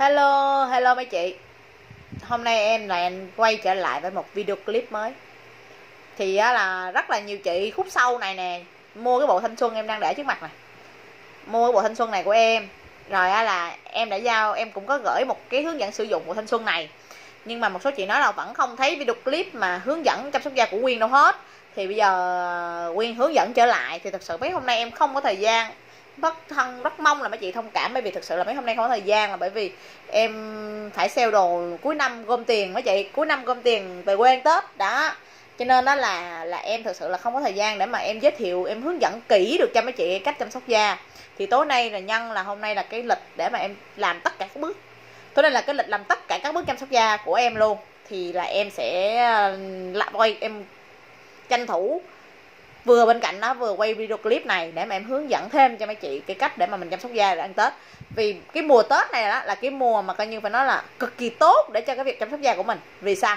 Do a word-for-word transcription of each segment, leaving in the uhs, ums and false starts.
Hello, hello mấy chị. Hôm nay em lại quay trở lại với một video clip mới. Thì á, là rất là nhiều chị khúc sau này nè mua cái bộ thanh xuân em đang để trước mặt này. Mua cái bộ thanh xuân này của em. Rồi á, là em đã giao, em cũng có gửi một cái hướng dẫn sử dụng bộ thanh xuân này. Nhưng mà một số chị nói là vẫn không thấy video clip mà hướng dẫn chăm sóc da của Quyên đâu hết. Thì bây giờ Quyên hướng dẫn trở lại. Thì thật sự mấy hôm nay em không có thời gian. Rất thân rất mong là mấy chị thông cảm, bởi vì thực sự là mấy hôm nay không có thời gian, là bởi vì em phải sale đồ cuối năm gom tiền mấy chị, cuối năm gom tiền về quê ăn Tết đó, cho nên đó là là em thực sự là không có thời gian để mà em giới thiệu, em hướng dẫn kỹ được cho mấy chị cách chăm sóc da. Thì tối nay là nhân là hôm nay là cái lịch để mà em làm tất cả các bước, tối nay là cái lịch làm tất cả các bước chăm sóc da của em luôn. Thì là em sẽ lại quay, em tranh thủ vừa bên cạnh đó vừa quay video clip này để mà em hướng dẫn thêm cho mấy chị cái cách để mà mình chăm sóc da để ăn Tết. Vì cái mùa Tết này đó là cái mùa mà coi như phải nói là cực kỳ tốt để cho cái việc chăm sóc da của mình. Vì sao?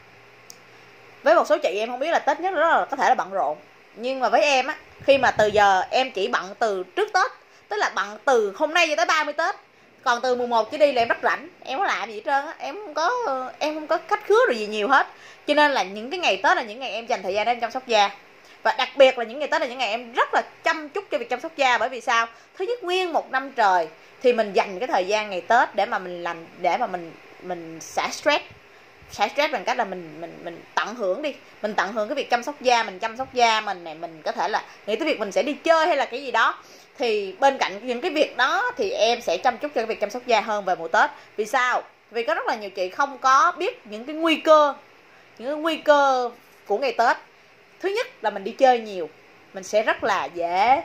Với một số chị em không biết là Tết nhất rất là có thể là bận rộn, nhưng mà với em á, khi mà từ giờ em chỉ bận từ trước Tết, tức là bận từ hôm nay cho tới ba mươi Tết, còn từ mùng một trở đi là em rất rảnh, em có làm gì hết trơn á, em không có em không có khách khứa rồi gì nhiều hết. Cho nên là những cái ngày Tết là những ngày em dành thời gian để em chăm sóc da. Và đặc biệt là những ngày Tết là những ngày em rất là chăm chút cho việc chăm sóc da. Bởi vì sao? Thứ nhất, nguyên một năm trời thì mình dành cái thời gian ngày Tết để mà mình làm, để mà mình mình xả stress, xả stress bằng cách là mình mình mình tận hưởng đi, mình tận hưởng cái việc chăm sóc da, mình chăm sóc da mình này, mình có thể là nghĩ tới việc mình sẽ đi chơi hay là cái gì đó. Thì bên cạnh những cái việc đó thì em sẽ chăm chút cho cái việc chăm sóc da hơn về mùa Tết. Vì sao? Vì có rất là nhiều chị không có biết những cái nguy cơ, những cái nguy cơ của ngày Tết. Thứ nhất là mình đi chơi nhiều, mình sẽ rất là dễ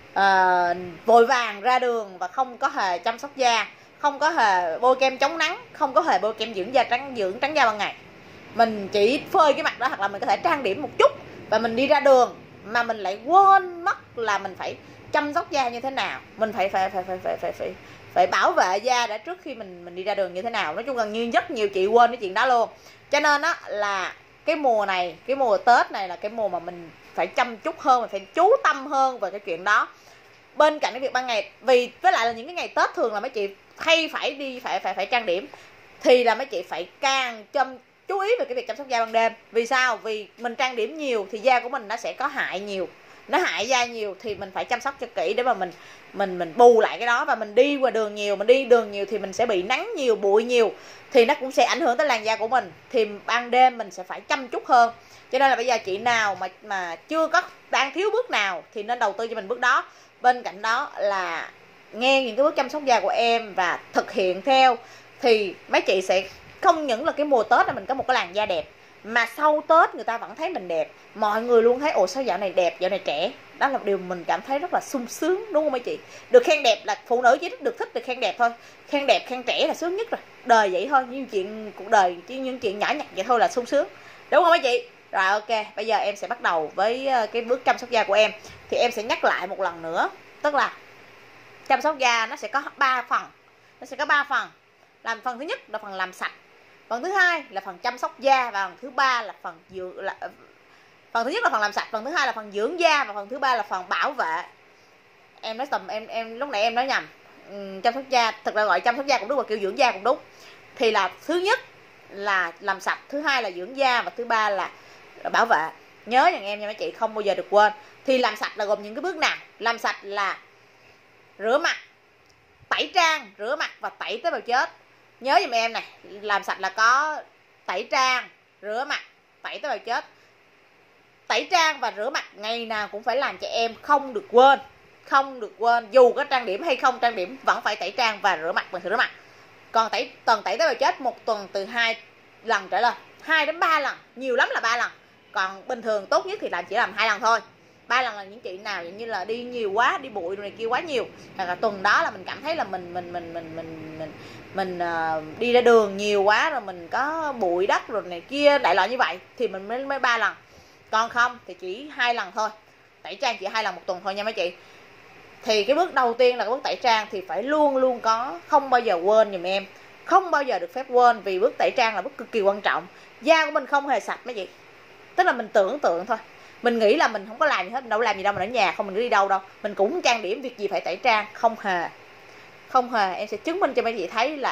uh, vội vàng ra đường và không có hề chăm sóc da, không có hề bôi kem chống nắng, không có hề bôi kem dưỡng da trắng, dưỡng trắng da ban ngày. Mình chỉ phơi cái mặt đó, hoặc là mình có thể trang điểm một chút và mình đi ra đường, mà mình lại quên mất là mình phải chăm sóc da như thế nào, mình phải phải phải phải phải phải phải, phải bảo vệ da đã trước khi mình mình đi ra đường như thế nào. Nói chung gần như rất nhiều chị quên cái chuyện đó luôn. Cho nên á là cái mùa này, cái mùa Tết này là cái mùa mà mình phải chăm chút hơn, mình phải chú tâm hơn về cái chuyện đó. Bên cạnh cái việc ban ngày, vì với lại là những cái ngày Tết thường là mấy chị hay phải đi phải phải phải trang điểm, thì là mấy chị phải càng chăm chú ý về cái việc chăm sóc da ban đêm. Vì sao? Vì mình trang điểm nhiều thì da của mình nó sẽ có hại nhiều, nó hại da nhiều, thì mình phải chăm sóc cho kỹ để mà mình mình mình bù lại cái đó. Và mình đi qua đường nhiều, mình đi đường nhiều thì mình sẽ bị nắng nhiều, bụi nhiều, thì nó cũng sẽ ảnh hưởng tới làn da của mình. Thì ban đêm mình sẽ phải chăm chút hơn. Cho nên là bây giờ chị nào mà mà chưa có, đang thiếu bước nào thì nên đầu tư cho mình bước đó. Bên cạnh đó là nghe những cái bước chăm sóc da của em và thực hiện theo, thì mấy chị sẽ không những là cái mùa Tết là mình có một cái làn da đẹp, mà sau Tết người ta vẫn thấy mình đẹp. Mọi người luôn thấy ồ sao dạo này đẹp, dạo này trẻ. Đó là điều mình cảm thấy rất là sung sướng, đúng không mấy chị? Được khen đẹp là phụ nữ chỉ được thích được khen đẹp thôi. Khen đẹp, khen trẻ là sướng nhất rồi. Đời vậy thôi, những chuyện cuộc đời, chỉ những chuyện nhỏ nhặt vậy thôi là sung sướng, đúng không mấy chị? Rồi ok, bây giờ em sẽ bắt đầu với cái bước chăm sóc da của em. Thì em sẽ nhắc lại một lần nữa, tức là chăm sóc da nó sẽ có ba phần. Nó sẽ có ba phần. Làm phần thứ nhất là phần làm sạch, phần thứ hai là phần chăm sóc da, và phần thứ ba là phần dưỡng là phần thứ nhất là phần làm sạch, phần thứ hai là phần dưỡng da, và phần thứ ba là phần bảo vệ. Em nói tầm em em lúc nãy em nói nhầm. Uhm, chăm sóc da thực ra gọi chăm sóc da cũng đúng, và kiểu dưỡng da cũng đúng. Thì là thứ nhất là làm sạch, thứ hai là dưỡng da, và thứ ba là bảo vệ. Nhớ rằng em nha mấy chị, không bao giờ được quên. Thì làm sạch là gồm những cái bước nào? Làm sạch là rửa mặt, tẩy trang, rửa mặt và tẩy tế bào chết. Nhớ giùm em này, làm sạch là có tẩy trang, rửa mặt, tẩy tế bào chết. Tẩy trang và rửa mặt ngày nào cũng phải làm cho em, không được quên. Không được quên, dù có trang điểm hay không trang điểm vẫn phải tẩy trang và rửa mặt bằng rửa mặt. Còn tẩy tuần tẩy tế bào chết một tuần từ hai lần trở lên, hai đến ba lần, nhiều lắm là ba lần. Còn bình thường tốt nhất thì làm chỉ làm hai lần thôi. Ba lần là những chị nào như là đi nhiều quá, đi bụi rồi này kia quá nhiều, hoặc là tuần đó là mình cảm thấy là mình mình mình mình mình mình mình uh, đi ra đường nhiều quá, rồi mình có bụi đất rồi này kia đại loại như vậy, thì mình mới mới ba lần. Còn không thì chỉ hai lần thôi. Tẩy trang chỉ hai lần một tuần thôi nha mấy chị. Thì cái bước đầu tiên là cái bước tẩy trang thì phải luôn luôn có, không bao giờ quên giùm em, không bao giờ được phép quên. Vì bước tẩy trang là bước cực kỳ quan trọng. Da của mình không hề sạch mấy chị, tức là mình tưởng tượng thôi, mình nghĩ là mình không có làm gì hết, mình đâu làm gì đâu, mình ở nhà không, mình đi đâu đâu, mình cũng trang điểm, việc gì phải tẩy trang. Không hề, không hề. Em sẽ chứng minh cho mấy chị thấy là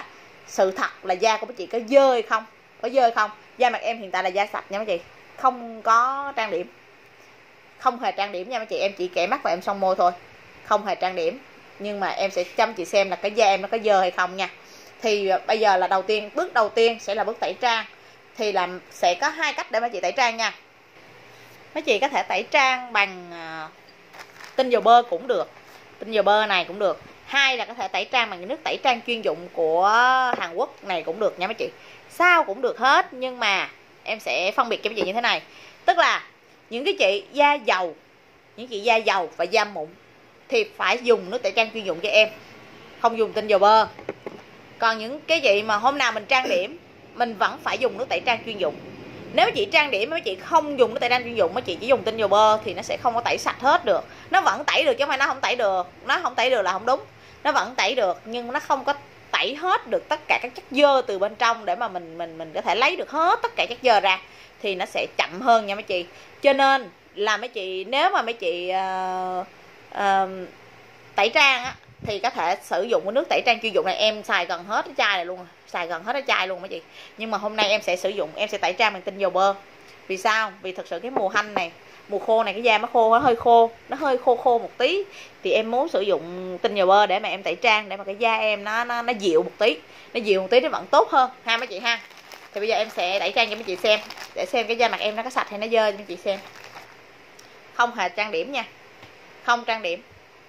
sự thật là da của mấy chị có dơ hay không, có dơ hay không. Da mặt em hiện tại là da sạch nha mấy chị, không có trang điểm, không hề trang điểm nha mấy chị. Em chỉ kẻ mắt và em son môi thôi, không hề trang điểm. Nhưng mà em sẽ chăm chị xem là cái da em nó có dơ hay không nha. Thì bây giờ là đầu tiên, bước đầu tiên sẽ là bước tẩy trang. Thì làm sẽ có hai cách để mấy chị tẩy trang nha. Mấy chị có thể tẩy trang bằng uh, tinh dầu bơ cũng được, tinh dầu bơ này cũng được. Hai là có thể tẩy trang bằng nước tẩy trang chuyên dụng của Hàn Quốc này cũng được nha mấy chị. Sao cũng được hết, nhưng mà em sẽ phân biệt cho mấy chị như thế này. Tức là những cái chị da dầu, những chị da dầu và da mụn thì phải dùng nước tẩy trang chuyên dụng cho em, không dùng tinh dầu bơ. Còn những cái chị mà hôm nào mình trang điểm, mình vẫn phải dùng nước tẩy trang chuyên dụng. Nếu mấy chị trang điểm mấy chị không dùng nước tẩy trang chuyên dụng, mấy chị chỉ dùng tinh dầu bơ thì nó sẽ không có tẩy sạch hết được. Nó vẫn tẩy được chứ không phải nó không tẩy được. Nó không tẩy được là không đúng. Nó vẫn tẩy được nhưng nó không có tẩy hết được tất cả các chất dơ từ bên trong để mà mình mình mình có thể lấy được hết tất cả chất dơ ra, thì nó sẽ chậm hơn nha mấy chị. Cho nên là mấy chị, nếu mà mấy chị uh, uh, tẩy trang á, thì có thể sử dụng cái nước tẩy trang chuyên dụng này. Em xài gần hết cái chai này luôn, xài gần hết cái chai luôn mấy chị. Nhưng mà hôm nay em sẽ sử dụng, em sẽ tẩy trang bằng tinh dầu bơ. Vì sao? Vì thật sự cái mùa hanh này, mùa khô này, cái da nó khô, nó hơi khô, nó hơi khô khô một tí, thì em muốn sử dụng tinh dầu bơ để mà em tẩy trang, để mà cái da em nó nó nó dịu một tí, nó dịu một tí nó vẫn tốt hơn ha mấy chị ha. Thì bây giờ em sẽ tẩy trang cho mấy chị xem, để xem cái da mặt em nó có sạch hay nó dơ cho mấy chị xem. Không hề trang điểm nha, không trang điểm.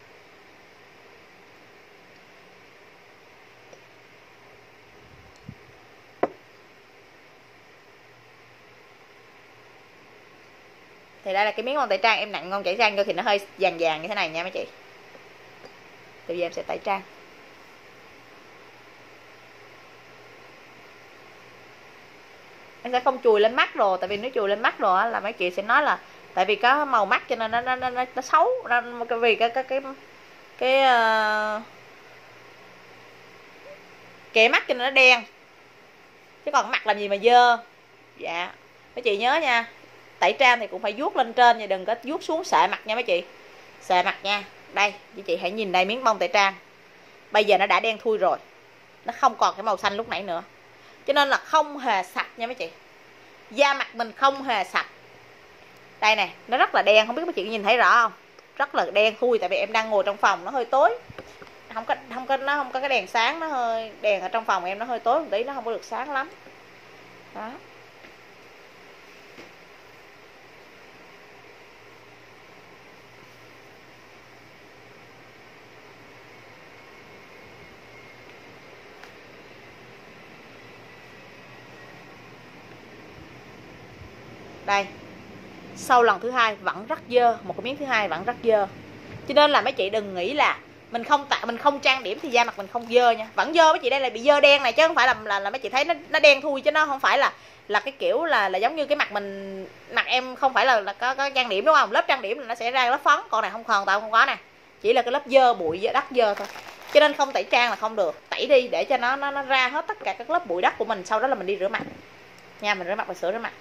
Thì đây là cái miếng ngon tẩy trang, em nặng ngon tẩy trang vô thì nó hơi vàng vàng như thế này nha mấy chị. Thì bây giờ em sẽ tẩy trang. Em sẽ không chùi lên mắt rồi, tại vì nếu chùi lên mắt rồi là mấy chị sẽ nói là tại vì có màu mắt cho nên nó nó nó, nó, nó xấu. Nó, vì cái cái cái cái uh, kẻ mắt cho nên nó đen, chứ còn mặt làm gì mà dơ. Dạ mấy chị nhớ nha, tẩy trang thì cũng phải vuốt lên trên nha, đừng có vuốt xuống xệ mặt nha mấy chị, xệ mặt nha. Đây chị chị hãy nhìn đây, miếng bông tẩy trang bây giờ nó đã đen thui rồi, nó không còn cái màu xanh lúc nãy nữa, cho nên là không hề sạch nha mấy chị. Da mặt mình không hề sạch. Đây nè, nó rất là đen, không biết mấy chị có nhìn thấy rõ không, rất là đen thui. Tại vì em đang ngồi trong phòng nó hơi tối, không có không có nó không có cái đèn sáng, nó hơi đèn ở trong phòng em nó hơi tối một tí, nó không có được sáng lắm đó. Đây, sau lần thứ hai vẫn rất dơ, một cái miếng thứ hai vẫn rất dơ. Cho nên là mấy chị đừng nghĩ là mình không tạ mình không trang điểm thì da mặt mình không dơ nha, vẫn dơ mấy chị. Đây là bị dơ đen này chứ không phải là là, là mấy chị thấy nó nó đen thui, chứ nó không phải là là cái kiểu là là giống như cái mặt mình, mặt em không phải là, là có, có trang điểm đúng không, lớp trang điểm là nó sẽ ra lớp phấn, còn này không, hoàn toàn không có nè, chỉ là cái lớp dơ bụi đất dơ thôi. Cho nên không tẩy trang là không được, tẩy đi để cho nó nó, nó ra hết tất cả các lớp bụi đất của mình, sau đó là mình đi rửa mặt nha, mình rửa mặt và sửa rửa mặt.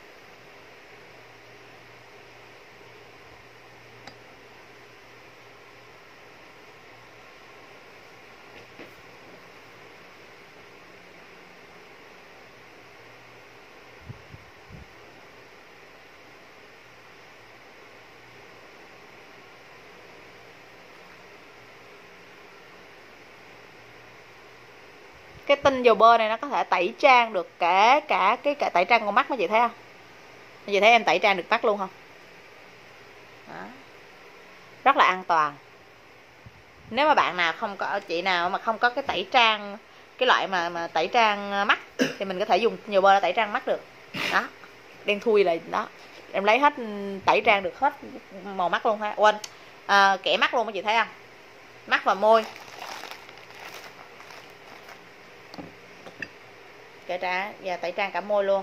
Cái tinh dầu bơ này nó có thể tẩy trang được cả cả cái cả tẩy trang con mắt, mấy chị thấy không? Mấy chị thấy em tẩy trang được mắt luôn không? Đó. Rất là an toàn. Nếu mà bạn nào không có, chị nào mà không có cái tẩy trang, cái loại mà mà tẩy trang mắt thì mình có thể dùng dầu bơ để tẩy trang mắt được. Đó. Đen thui là đó. Em lấy hết, tẩy trang được hết màu mắt luôn ha. Quên. À, kẻ mắt luôn, mấy chị thấy không? Mắt và môi. Kể ra và tẩy trang cả môi luôn.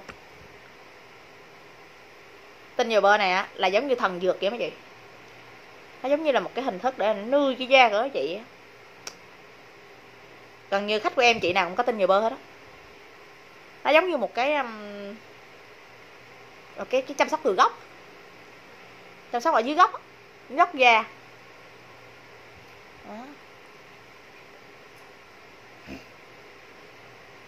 Tinh dầu bơ này á là giống như thần dược vậy mấy chị, nó giống như là một cái hình thức để nuôi cái da của các chị. Gần như khách của em chị nào cũng có tinh dầu bơ hết á. Nó giống như một cái um, cái cái chăm sóc từ gốc, chăm sóc ở dưới gốc, gốc da đó.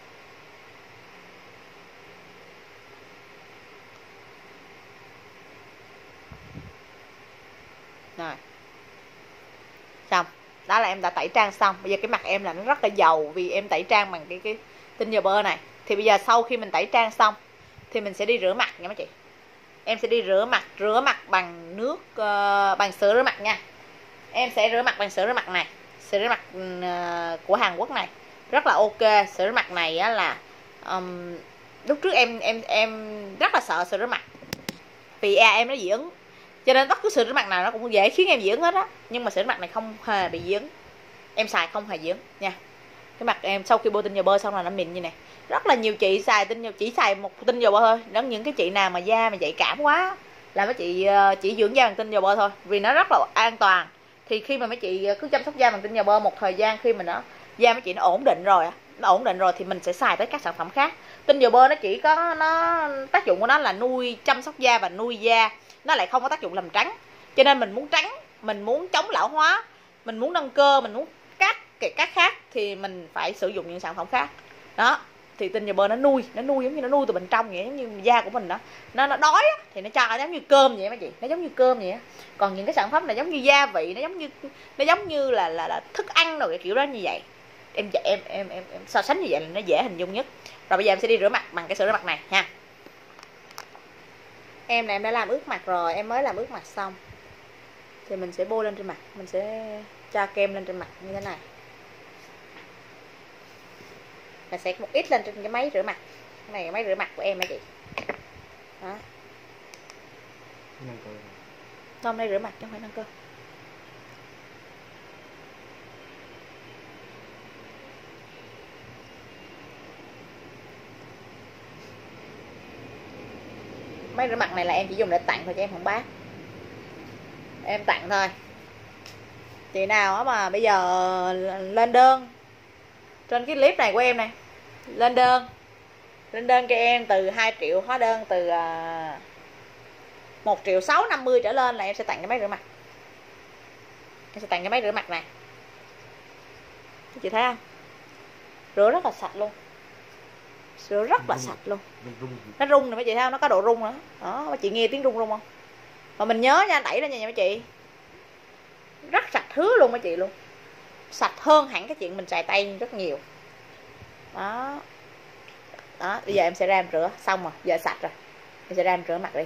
em đã tẩy trang xong, bây giờ cái mặt em là nó rất là dầu vì em tẩy trang bằng cái cái tinh dầu bơ này. Thì bây giờ sau khi mình tẩy trang xong thì mình sẽ đi rửa mặt nha mấy chị. Em sẽ đi rửa mặt, rửa mặt bằng nước uh, bằng sữa rửa mặt nha. Em sẽ rửa mặt bằng sữa rửa mặt này, sữa rửa mặt uh, của Hàn Quốc này rất là ok. Sữa rửa mặt này á là um, lúc trước em em em rất là sợ sữa rửa mặt vì da em nó dị ứng, cho nên bất cứ sữa rửa mặt nào nó cũng dễ khiến em dị ứng hết á. Nhưng mà sữa rửa mặt này không hề bị dị ứng, em xài không hề dị ứng nha. Cái mặt em sau khi bôi tinh dầu bơ xong là nó mịn như này. Rất là nhiều chị xài tinh dầu, chỉ xài một tinh dầu bơ thôi. Đó, những cái chị nào mà da mà nhạy cảm quá là mấy chị chỉ dưỡng da bằng tinh dầu bơ thôi, vì nó rất là an toàn. Thì khi mà mấy chị cứ chăm sóc da bằng tinh dầu bơ một thời gian, khi mà nó da mấy chị nó ổn định rồi, nó ổn định rồi thì mình sẽ xài tới các sản phẩm khác. Tinh dầu bơ nó chỉ có nó tác dụng của nó là nuôi, chăm sóc da và nuôi da, nó lại không có tác dụng làm trắng. Cho nên mình muốn trắng, mình muốn chống lão hóa, mình muốn nâng cơ, mình muốn các cái các khác thì mình phải sử dụng những sản phẩm khác. Đó, thì tinh dầu bơ nó nuôi, nó nuôi giống như nó nuôi từ bên trong vậy, giống như da của mình đó, nó nó đói á, thì nó cho nó giống như cơm vậy mấy chị, nó giống như cơm vậy á. Còn những cái sản phẩm này giống như gia vị, nó giống như nó giống như là là, là thức ăn rồi cái kiểu đó như vậy. Em em em em, em so sánh như vậy là nó dễ hình dung nhất. Rồi bây giờ em sẽ đi rửa mặt bằng cái sữa rửa mặt này ha. Em này em đã làm ướt mặt rồi, em mới làm ướt mặt xong thì mình sẽ bôi lên trên mặt, mình sẽ cho kem lên trên mặt như thế này, và sẽ một ít lên trên cái máy rửa mặt. Cái này là máy rửa mặt của em hả chị? Đó. Hôm nay rửa mặt chứ không phải nâng cơ. Máy rửa mặt này là em chỉ dùng để tặng thôi chứ em không bán, em tặng thôi. Chị nào mà bây giờ lên đơn trên cái clip này của em này, lên đơn lên đơn cho em từ hai triệu, hóa đơn từ một triệu sáu năm mươi trở lên là em sẽ tặng cái máy rửa mặt. Em sẽ tặng cái máy rửa mặt này, chị thấy không, rửa rất là sạch luôn, rửa rất là sạch luôn. Nó rung nè mấy chị thấy không, nó có độ rung nữa đó, mấy chị nghe tiếng rung rung không? Mà mình nhớ nha, đẩy ra nha mấy chị, rất sạch, hứa luôn mấy chị luôn, sạch hơn hẳn cái chuyện mình xài tay rất nhiều. Đó đó, bây giờ em sẽ ra em rửa xong rồi, giờ sạch rồi, em sẽ ra em rửa mặt đi.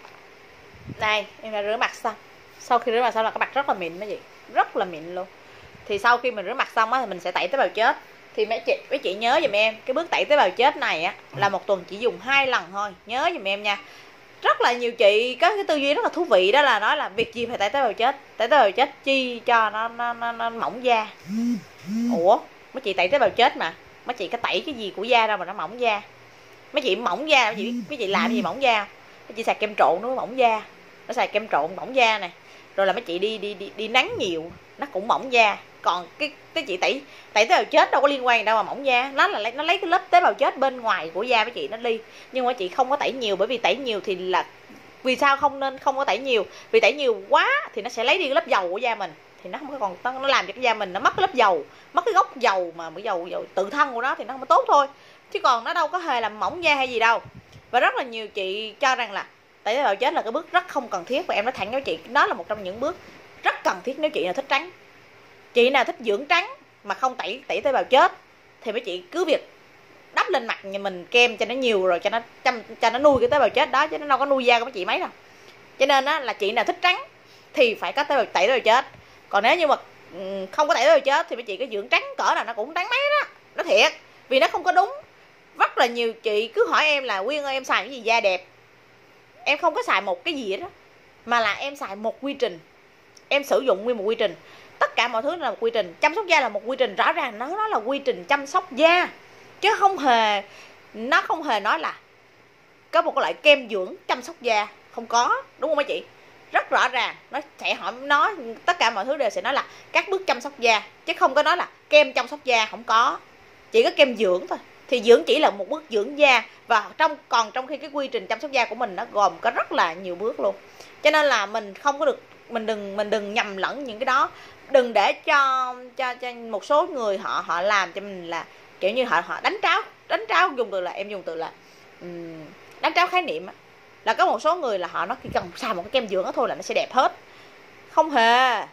Đây, em đã rửa mặt xong. Sau khi rửa mặt xong là cái mặt rất là mịn mấy chị, rất là mịn luôn. Thì sau khi mình rửa mặt xong á thì mình sẽ tẩy tế bào chết. Thì mấy chị mấy chị nhớ giùm em, cái bước tẩy tế bào chết này á là một tuần chỉ dùng hai lần thôi, nhớ giùm em nha. Rất là nhiều chị có cái tư duy rất là thú vị, đó là nói là việc gì phải tẩy tế bào chết, tẩy tế bào chết chi cho nó nó, nó, nó mỏng da. Ủa, mấy chị tẩy tế bào chết mà mấy chị có tẩy cái gì của da đâu mà nó mỏng da? Mấy chị mỏng da, mấy chị, mấy chị làm cái gì mỏng da? Mấy chị xài kem trộn nó mỏng da, nó xài kem trộn mỏng da này. Rồi là mấy chị đi đi đi đi nắng nhiều nó cũng mỏng da. Còn cái cái chị tẩy tẩy tế bào chết đâu có liên quan đâu mà mỏng da, nó là nó lấy cái lớp tế bào chết bên ngoài của da mấy chị nó đi. Nhưng mà chị không có tẩy nhiều, bởi vì tẩy nhiều thì là vì sao không nên không có tẩy nhiều? Vì tẩy nhiều quá thì nó sẽ lấy đi cái lớp dầu của da mình, thì nó không có còn, nó làm cho cái da mình nó mất cái lớp dầu, mất cái gốc dầu mà cái dầu dầu tự thân của nó thì nó không có tốt thôi, chứ còn nó đâu có hề làm mỏng da hay gì đâu. Và rất là nhiều chị cho rằng là tẩy tế bào chết là cái bước rất không cần thiết, và em nói thẳng với chị, đó là một trong những bước rất cần thiết nếu chị nào thích trắng. Chị nào thích dưỡng trắng mà không tẩy tẩy tế bào chết thì mấy chị cứ việc đắp lên mặt nhà mình kem cho nó nhiều rồi cho nó chăm cho nó nuôi cái tế bào chết đó, chứ nó đâu có nuôi da của mấy chị mấy đâu. Cho nên á là chị nào thích trắng thì phải có tế bào tẩy tế bào chết. Còn nếu như mà không có tẩy tế bào chết thì mấy chị có dưỡng trắng cỡ nào nó cũng trắng mấy đó, nó thiệt, vì nó không có đúng. Rất là nhiều chị cứ hỏi em là Quyên ơi em xài cái gì da đẹp. Em không có xài một cái gì đó, mà là em xài một quy trình, em sử dụng nguyên một quy trình. Tất cả mọi thứ là một quy trình, chăm sóc da là một quy trình, rõ ràng nó nó là quy trình chăm sóc da, chứ không hề nó không hề nói là có một cái loại kem dưỡng chăm sóc da, không có, đúng không mấy chị? Rất rõ ràng nó sẽ hỏi, nói tất cả mọi thứ đều sẽ nói là các bước chăm sóc da, chứ không có nói là kem chăm sóc da, không có, chỉ có kem dưỡng thôi. Thì dưỡng chỉ là một bước dưỡng da, và trong còn trong khi cái quy trình chăm sóc da của mình nó gồm có rất là nhiều bước luôn. Cho nên là mình không có được, mình đừng mình đừng nhầm lẫn những cái đó. Đừng để cho cho cho một số người họ họ làm cho mình là kiểu như họ họ đánh tráo đánh tráo dùng từ là em dùng từ là um, đánh tráo khái niệm á. Là có một số người là họ nó chỉ cần xài một cái kem dưỡng đó thôi là nó sẽ đẹp hết. Không hề,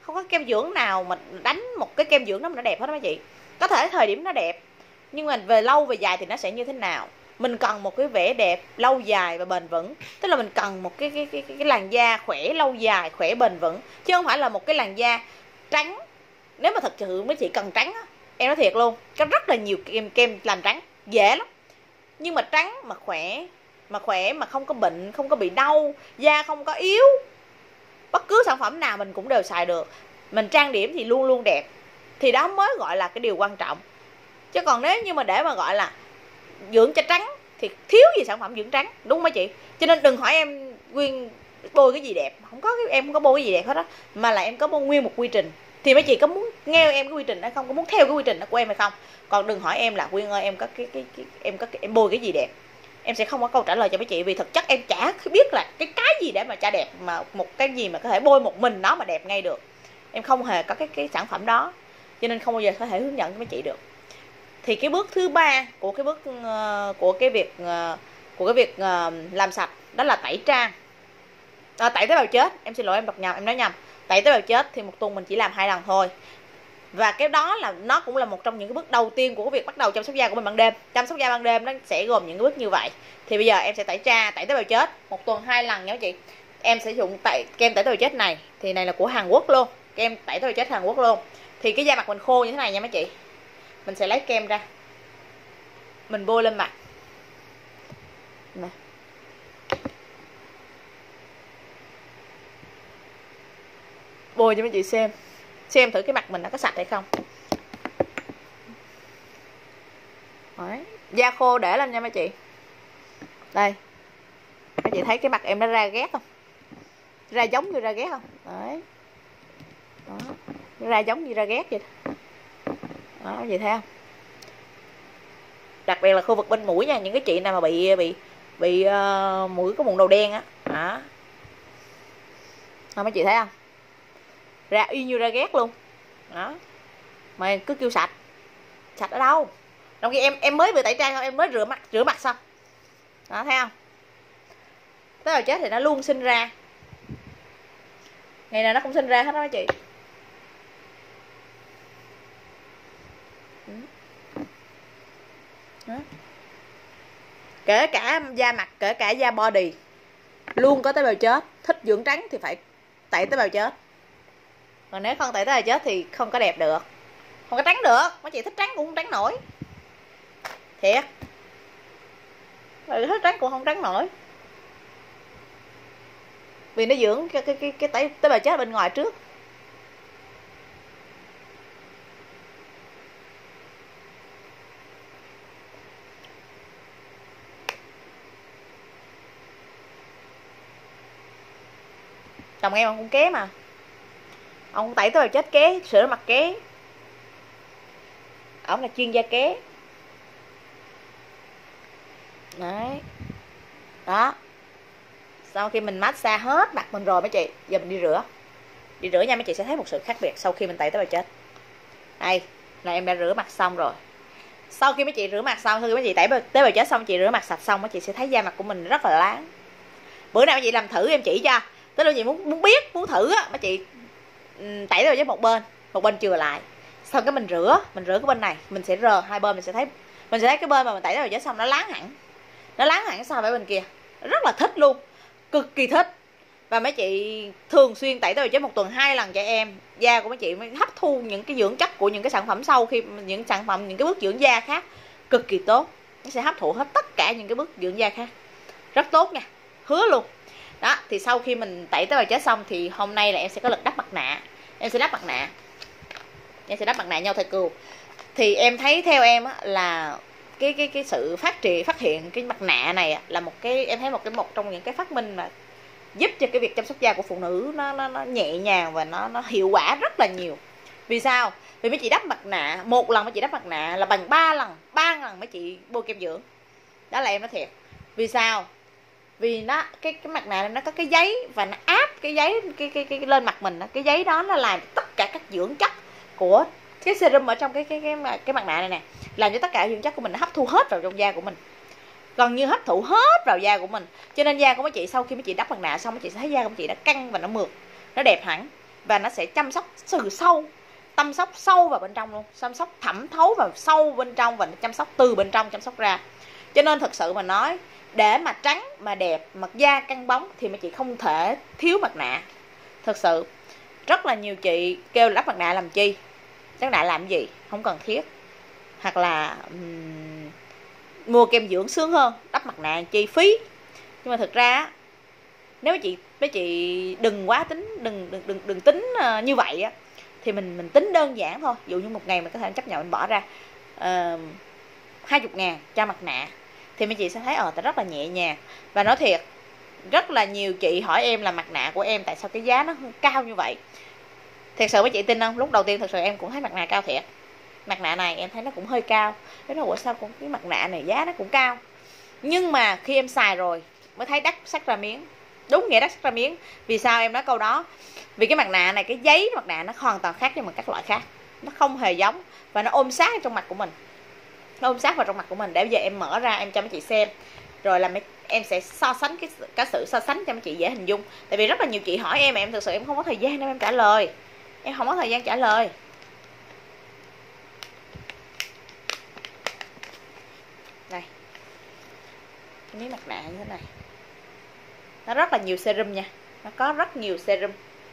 không có kem dưỡng nào mà đánh một cái kem dưỡng đó mà nó đẹp hết đó mấy chị. Có thể thời điểm nó đẹp, nhưng mà về lâu về dài thì nó sẽ như thế nào. Mình cần một cái vẻ đẹp lâu dài và bền vững, tức là mình cần một cái cái cái, cái, cái làn da khỏe lâu dài, khỏe bền vững, chứ không phải là một cái làn da trắng. Nếu mà thật sự mấy chị cần trắng á, em nói thiệt luôn, có rất là nhiều kem kem làm trắng dễ lắm, nhưng mà trắng mà khỏe, mà khỏe mà không có bệnh, không có bị đau, da không có yếu, bất cứ sản phẩm nào mình cũng đều xài được, mình trang điểm thì luôn luôn đẹp, thì đó mới gọi là cái điều quan trọng. Chứ còn nếu như mà để mà gọi là dưỡng cho trắng thì thiếu gì sản phẩm dưỡng trắng, đúng không mấy chị? Cho nên đừng hỏi em Quyên bôi cái gì đẹp, không có, em không có bôi cái gì đẹp hết á, mà là em có bôi nguyên một quy trình. Thì mấy chị có muốn nghe em cái quy trình đó không, có muốn theo cái quy trình đó của em hay không? Còn đừng hỏi em là Quyên ơi em có cái cái, cái em có cái, em bôi cái gì đẹp, em sẽ không có câu trả lời cho mấy chị, vì thực chất em chả biết là cái cái gì để mà trả đẹp, mà một cái gì mà có thể bôi một mình nó mà đẹp ngay được. Em không hề có cái cái sản phẩm đó, cho nên không bao giờ có thể hướng dẫn cho mấy chị được. Thì cái bước thứ ba của cái bước uh, của cái việc uh, của cái việc uh, làm sạch đó là tẩy trang, à, tẩy tế bào chết. Em xin lỗi em đọc nhầm, em nói nhầm. Tẩy tế bào chết thì một tuần mình chỉ làm hai lần thôi, và cái đó là nó cũng là một trong những cái bước đầu tiên của cái việc bắt đầu chăm sóc da của mình ban đêm. Chăm sóc da ban đêm nó sẽ gồm những cái bước như vậy. Thì bây giờ em sẽ tẩy trang, tẩy tế bào chết một tuần hai lần nha các chị. Em sẽ dùng tẩy kem tẩy tế bào chết này, thì này là của Hàn Quốc luôn, kem tẩy tế bào chết Hàn Quốc luôn. Thì cái da mặt mình khô như thế này nha mấy chị, mình sẽ lấy kem ra, mình bôi lên mặt nè, bôi cho mấy chị xem xem thử cái mặt mình nó có sạch hay không. Đấy, da khô để lên nha mấy chị. Đây, mấy chị thấy cái mặt em nó ra ghét không, ra giống như ra ghét không? Đấy, đó, ra giống như ra ghét vậy đó, mấy chị thấy không? Đặc biệt là khu vực bên mũi nha, những cái chị nào mà bị bị bị uh, mũi có mụn đầu đen á, đó. Đó, mấy chị thấy không? Ra y như ra ghét luôn đó, mà cứ kêu sạch. Sạch ở đâu? Trong khi em em mới vừa tẩy trang thôi, em mới rửa mặt rửa mặt xong đó, thấy không? Tế bào chết thì nó luôn sinh ra, ngày nào nó cũng sinh ra hết đó mấy chị. Đó. Kể cả da mặt, kể cả da body luôn có tế bào chết. Thích dưỡng trắng thì phải tẩy tế bào chết, còn nếu không tẩy tế bào chết thì không có đẹp được, không có trắng được. Mấy chị thích trắng cũng không trắng nổi, thiệt, thích trắng cũng không trắng nổi, vì nó dưỡng cái cái cái, cái tẩy tế bào chết bên ngoài trước. Chồng em ông cũng ké mà, ông tẩy tế bào chết ké, sửa mặt ké, ông là chuyên gia ké. Đấy, đó. Sau khi mình massage hết mặt mình rồi mấy chị, giờ mình đi rửa. Đi rửa nha mấy chị sẽ thấy một sự khác biệt sau khi mình tẩy tế bào chết. Đây là em đã rửa mặt xong rồi. Sau khi mấy chị rửa mặt xong, sau khi mấy chị tẩy tế bào chết xong, chị rửa mặt sạch xong, mấy chị sẽ thấy da mặt của mình rất là láng. Bữa nào mấy chị làm thử em chỉ cho. Tức là chị muốn muốn biết, muốn thử á, mấy chị tẩy tế bào chết một bên, một bên chừa lại. Sau cái mình rửa, mình rửa cái bên này, mình sẽ rờ hai bên, mình sẽ thấy mình sẽ thấy cái bên mà mình tẩy tế bào chết xong nó láng hẳn. Nó láng hẳn so với bên kia. Rất là thích luôn, cực kỳ thích. Và mấy chị thường xuyên tẩy tế bào chết một tuần hai lần cho em, da của mấy chị mới hấp thu những cái dưỡng chất của những cái sản phẩm sau khi những sản phẩm, những cái bước dưỡng da khác cực kỳ tốt. Nó sẽ hấp thụ hết tất cả những cái bước dưỡng da khác, rất tốt nha, hứa luôn. Đó, thì sau khi mình tẩy tế bào chết xong thì hôm nay là em sẽ có lịch đắp mặt nạ. Em sẽ đắp mặt nạ, em sẽ đắp mặt nạ nhau thời cừu. Thì em thấy theo em á, là cái cái cái sự phát triển phát hiện cái mặt nạ này là một cái, em thấy một cái một trong những cái phát minh mà giúp cho cái việc chăm sóc da của phụ nữ nó nó, nó nhẹ nhàng và nó nó hiệu quả rất là nhiều. Vì sao? Vì mấy chị đắp mặt nạ một lần, mấy chị đắp mặt nạ là bằng ba lần ba lần mấy chị bôi kem dưỡng. Đó là em nói thiệt. Vì sao? Vì nó cái cái mặt nạ này nó có cái giấy và nó áp cái giấy cái cái cái, cái lên mặt mình, cái giấy đó nó làm tất cả các dưỡng chất của cái serum ở trong cái cái cái cái, cái mặt nạ này nè, làm cho tất cả dưỡng chất của mình nó hấp thu hết vào trong da của mình, gần như hấp thụ hết vào da của mình. Cho nên da của mấy chị sau khi mấy chị đắp mặt nạ xong, mấy chị sẽ thấy da của mấy chị đã căng và nó mượt, nó đẹp hẳn. và nó sẽ chăm sóc từ sâu, chăm sóc sâu vào bên trong luôn, chăm sóc thẩm thấu vào sâu bên trong và chăm sóc từ bên trong chăm sóc ra. Cho nên thật sự mà nói, để mà trắng mà đẹp, mặt da căng bóng thì mấy chị không thể thiếu mặt nạ. Thật sự rất là nhiều chị kêu lắp mặt nạ làm chi, mặt nạ làm gì, không cần thiết. Hoặc là um, mua kem dưỡng sướng hơn, đắp mặt nạ chi phí. Nhưng mà thực ra nếu mấy chị mấy chị đừng quá tính, đừng đừng đừng, đừng tính uh, như vậy á, thì mình mình tính đơn giản thôi. Ví dụ như một ngày mình có thể chấp nhận mình bỏ ra hai mươi ngàn cho mặt nạ, thì mấy chị sẽ thấy ờ ta rất là nhẹ nhàng. Và nói thiệt, rất là nhiều chị hỏi em là mặt nạ của em tại sao cái giá nó cao như vậy. Thật sự mấy chị tin không, lúc đầu tiên thật sự em cũng thấy mặt nạ cao thiệt. Mặt nạ này em thấy nó cũng hơi cao, cái nói ủa sao cũng cái mặt nạ này giá nó cũng cao. Nhưng mà khi em xài rồi mới thấy đắt sắc ra miếng. Đúng nghĩa đắt sắc ra miếng. Vì sao em nói câu đó? Vì cái mặt nạ này, cái giấy mặt nạ nó hoàn toàn khác với các loại khác, nó không hề giống và nó ôm sát trong mặt của mình, nó ôm sát vào trong mặt của mình. Để bây giờ em mở ra em cho mấy chị xem, rồi là mấy em sẽ so sánh cái cái sự so sánh cho mấy chị dễ hình dung. Tại vì rất là nhiều chị hỏi em mà em thực sự em không có thời gian để em trả lời, em không có thời gian trả lời. Đây, cái miếng mặt nạ như thế này, nó rất là nhiều serum nha, nó có rất nhiều serum.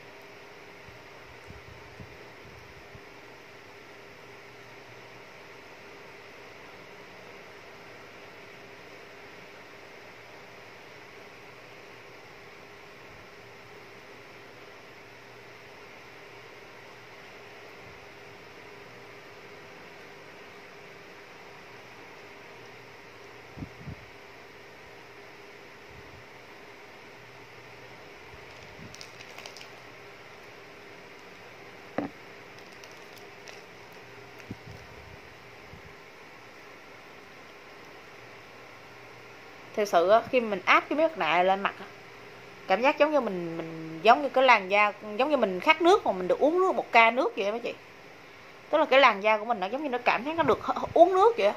Thực sự á, khi mình áp cái miếng mặt nạ lên mặt, cảm giác giống như mình mình giống như cái làn da, giống như mình khát nước mà mình được uống nước một ca nước vậy đó mấy chị. Tức là cái làn da của mình nó giống như nó cảm thấy nó được uống nước vậy.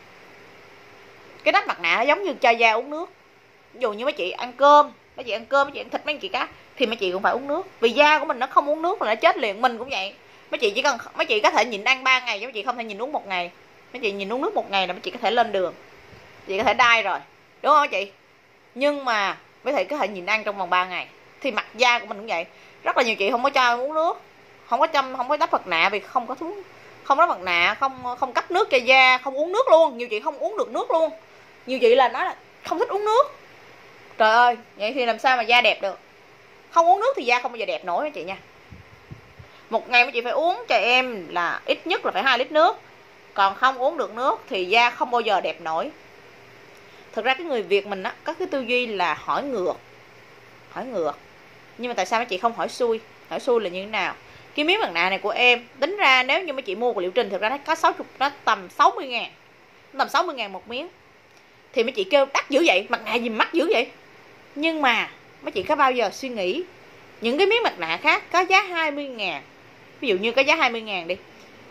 Cái đắp mặt nạ nó giống như cho da uống nước. Ví dụ như mấy chị ăn cơm, mấy chị ăn cơm, mấy chị ăn thịt, mấy chị cá thì mấy chị cũng phải uống nước. Vì da của mình nó không uống nước là nó chết liền. Mình cũng vậy. Mấy chị chỉ cần mấy chị có thể nhịn ăn ba ngày chứ mấy chị không thể nhịn uống một ngày. Mấy chị nhịn uống nước một ngày là mấy chị có thể lên đường, chị có thể đai rồi, đúng không mấy chị? Nhưng mà mấy chị có thể nhịn ăn trong vòng ba ngày. Thì mặt da của mình cũng vậy. Rất là nhiều chị không có cho uống nước, không có chăm, không có đắp mặt nạ vì không có thuốc, không đắp mặt nạ, không không cấp nước cho da, không uống nước luôn. Nhiều chị không uống được nước luôn. Nhiều chị là nói là không thích uống nước. Trời ơi, vậy thì làm sao mà da đẹp được? Không uống nước thì da không bao giờ đẹp nổi mấy chị nha. Một ngày mấy chị phải uống cho em là ít nhất là phải hai lít nước. Còn không uống được nước thì da không bao giờ đẹp nổi. Thực ra cái người Việt mình á, có cái tư duy là hỏi ngược, hỏi ngược. Nhưng mà tại sao mấy chị không hỏi xuôi? Hỏi xuôi là như thế nào? Cái miếng mặt nạ này của em, tính ra nếu như mấy chị mua của Liệu Trình, thực ra nó có sáu mươi, nó tầm sáu mươi ngàn, tầm sáu mươi ngàn một miếng. Thì mấy chị kêu đắt dữ vậy, mặt nạ gì mắc dữ vậy? Nhưng mà mấy chị có bao giờ suy nghĩ những cái miếng mặt nạ khác có giá hai mươi ngàn, ví dụ như có giá hai mươi ngàn đi,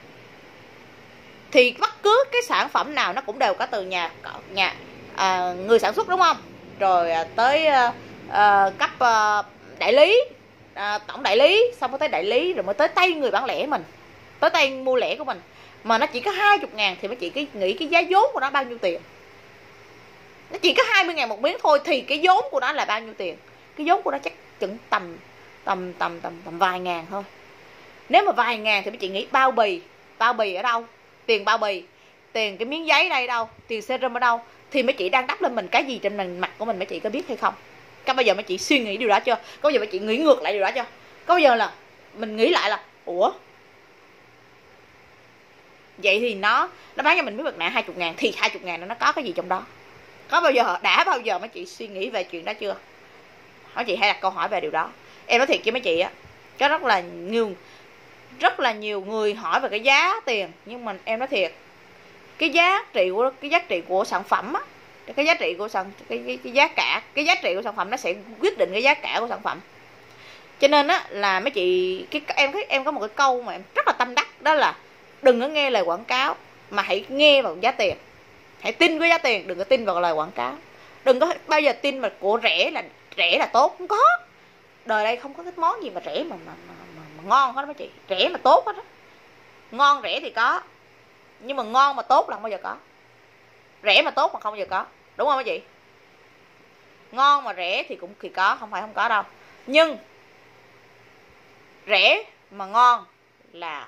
thì bất cứ cái sản phẩm nào nó cũng đều có từ nhà nhà à, người sản xuất, đúng không? Rồi à, tới à, à, cấp à, đại lý, à, tổng đại lý, xong mới tới đại lý, rồi mới tới tay người bán lẻ mình, tới tay mua lẻ của mình. Mà nó chỉ có hai mươi ngàn thì mấy chị cái nghĩ cái giá vốn của nó bao nhiêu tiền? Nó chỉ có hai mươi ngàn một miếng thôi thì cái vốn của nó là bao nhiêu tiền? Cái vốn của nó chắc chừng tầm tầm tầm tầm tầm vài ngàn thôi. Nếu mà vài ngàn thì mấy chị nghĩ bao bì, bao bì ở đâu? Tiền bao bì, tiền cái miếng giấy đây đâu, tiền serum ở đâu? Thì mấy chị đang đắp lên mình cái gì trên mình, mặt của mình, mấy chị có biết hay không? Có bao giờ mấy chị suy nghĩ điều đó chưa? Có bao giờ mấy chị nghĩ ngược lại điều đó chưa? Có bao giờ là mình nghĩ lại là ủa, vậy thì nó nó bán cho mình miếng mặt nạ hai mươi ngàn thì hai mươi ngàn nó có cái gì trong đó? Có bao giờ, đã bao giờ mấy chị suy nghĩ về chuyện đó chưa? Mấy chị hãy đặt câu hỏi về điều đó. Em nói thiệt với mấy chị á, có rất là nhiều rất là nhiều người hỏi về cái giá tiền, nhưng mà em nói thiệt, cái giá trị của cái giá trị của sản phẩm á, cái giá trị của sản cái, cái, cái giá cả, cái giá trị của sản phẩm nó sẽ quyết định cái giá cả của sản phẩm. Cho nên á là mấy chị, cái em thấy em có một cái câu mà em rất là tâm đắc, đó là đừng có nghe lời quảng cáo mà hãy nghe vào giá tiền. Hãy tin với giá tiền, đừng có tin vào lời quảng cáo. Đừng có bao giờ tin mà của rẻ là rẻ là tốt, không có. Đời đây không có cái món gì mà rẻ mà mà, mà, mà, mà ngon hết đó mấy chị, rẻ mà tốt hết á. Ngon rẻ thì có, nhưng mà ngon mà tốt là không bao giờ có. Rẻ mà tốt mà không bao giờ có, đúng không mấy chị? Ngon mà rẻ thì cũng thì có, không phải không có đâu. Nhưng rẻ mà ngon là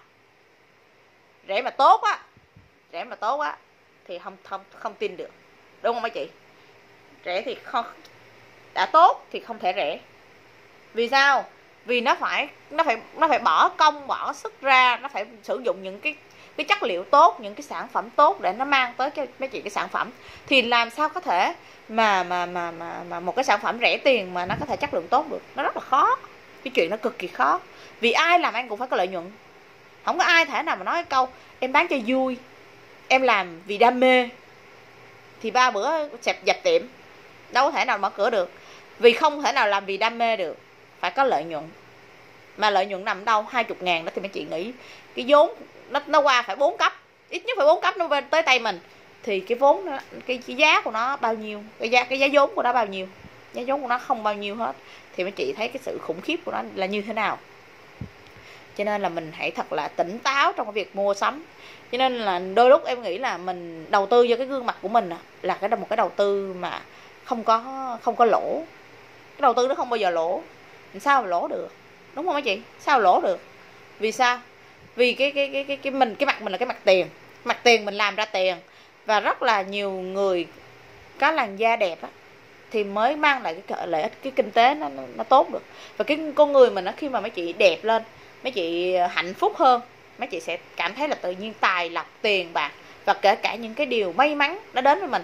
rẻ mà tốt á, rẻ mà tốt á thì không không không tin được, đúng không mấy chị? Rẻ thì không, đã tốt thì không thể rẻ. Vì sao? Vì nó phải nó phải nó phải bỏ công bỏ sức ra, nó phải sử dụng những cái cái chất liệu tốt, những cái sản phẩm tốt để nó mang tới cho mấy chị cái sản phẩm. Thì làm sao có thể mà mà mà mà mà một cái sản phẩm rẻ tiền mà nó có thể chất lượng tốt được? Nó rất là khó. Cái chuyện nó cực kỳ khó. Vì ai làm ăn cũng phải có lợi nhuận. Không có ai thể nào mà nói cái câu em bán cho vui, em làm vì đam mê thì ba bữa sẹp dập tiệm, đâu có thể nào mở cửa được. Vì không thể nào làm vì đam mê được, phải có lợi nhuận. Mà lợi nhuận nằm đâu? Hai chục ngàn đó thì mấy chị nghĩ cái vốn nó, nó qua phải bốn cấp, ít nhất phải bốn cấp nó tới tay mình, thì cái vốn nó, cái, cái giá của nó bao nhiêu, cái giá cái giá vốn của nó bao nhiêu? Giá vốn của nó không bao nhiêu hết. Thì mấy chị thấy cái sự khủng khiếp của nó là như thế nào. Cho nên là mình hãy thật là tỉnh táo trong cái việc mua sắm. Cho nên là đôi lúc em nghĩ là mình đầu tư cho cái gương mặt của mình là cái một cái đầu tư mà không có không có lỗ. Cái đầu tư nó không bao giờ lỗ. Sao mà lỗ được, đúng không mấy chị? Sao lỗ được? Vì sao? Vì cái cái cái cái cái mình cái mặt mình là cái mặt tiền, mặt tiền mình làm ra tiền, và rất là nhiều người có làn da đẹp á thì mới mang lại cái lợi ích, cái kinh tế nó, nó nó tốt được. Và cái con người mình nó khi mà mấy chị đẹp lên, mấy chị hạnh phúc hơn, mấy chị sẽ cảm thấy là tự nhiên tài lộc, tiền bạc và kể cả những cái điều may mắn nó đến với mình.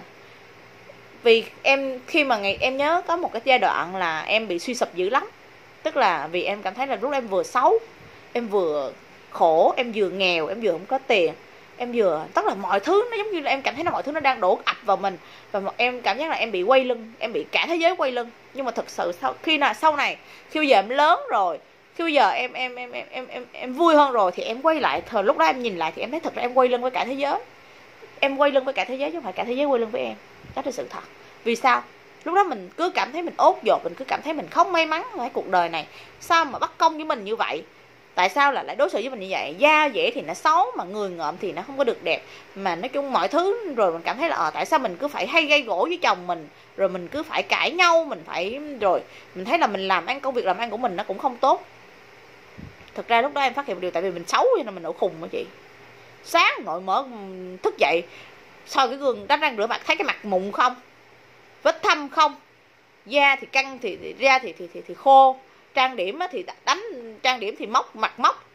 Vì em khi mà ngày em nhớ có một cái giai đoạn là em bị suy sụp dữ lắm. Tức là vì em cảm thấy là lúc em vừa xấu, em vừa khổ, em vừa nghèo, em vừa không có tiền, em vừa, tức là mọi thứ nó giống như là em cảm thấy là mọi thứ nó đang đổ ập vào mình, và em cảm giác là em bị quay lưng, em bị cả thế giới quay lưng. Nhưng mà thực sự sau khi nào sau này, khi bây giờ em lớn rồi, khi bây giờ em em em em em em, em vui hơn rồi thì em quay lại, thời lúc đó em nhìn lại thì em thấy thật ra em quay lưng với cả thế giới. Em quay lưng với cả thế giới chứ không phải cả thế giới quay lưng với em. Đó là sự thật. Vì sao? Lúc đó mình cứ cảm thấy mình ốt dột, mình cứ cảm thấy mình không may mắn với cuộc đời này. Sao mà bất công với mình như vậy? Tại sao là lại đối xử với mình như vậy? Da dẻ thì nó xấu, mà người ngợm thì nó không có được đẹp. Mà nói chung mọi thứ rồi mình cảm thấy là à, tại sao mình cứ phải hay gây gổ với chồng mình, rồi mình cứ phải cãi nhau, mình phải rồi mình thấy là mình làm ăn, công việc làm ăn của mình nó cũng không tốt. Thực ra lúc đó em phát hiện một điều, tại vì mình xấu cho nên mình nổi khùng đó chị. Sáng ngồi mở thức dậy soi cái gương đánh răng rửa mặt thấy cái mặt mụn không, vết thâm không, da thì căng thì, thì da thì, thì thì thì khô, trang điểm thì đánh trang điểm thì móc mặt móc,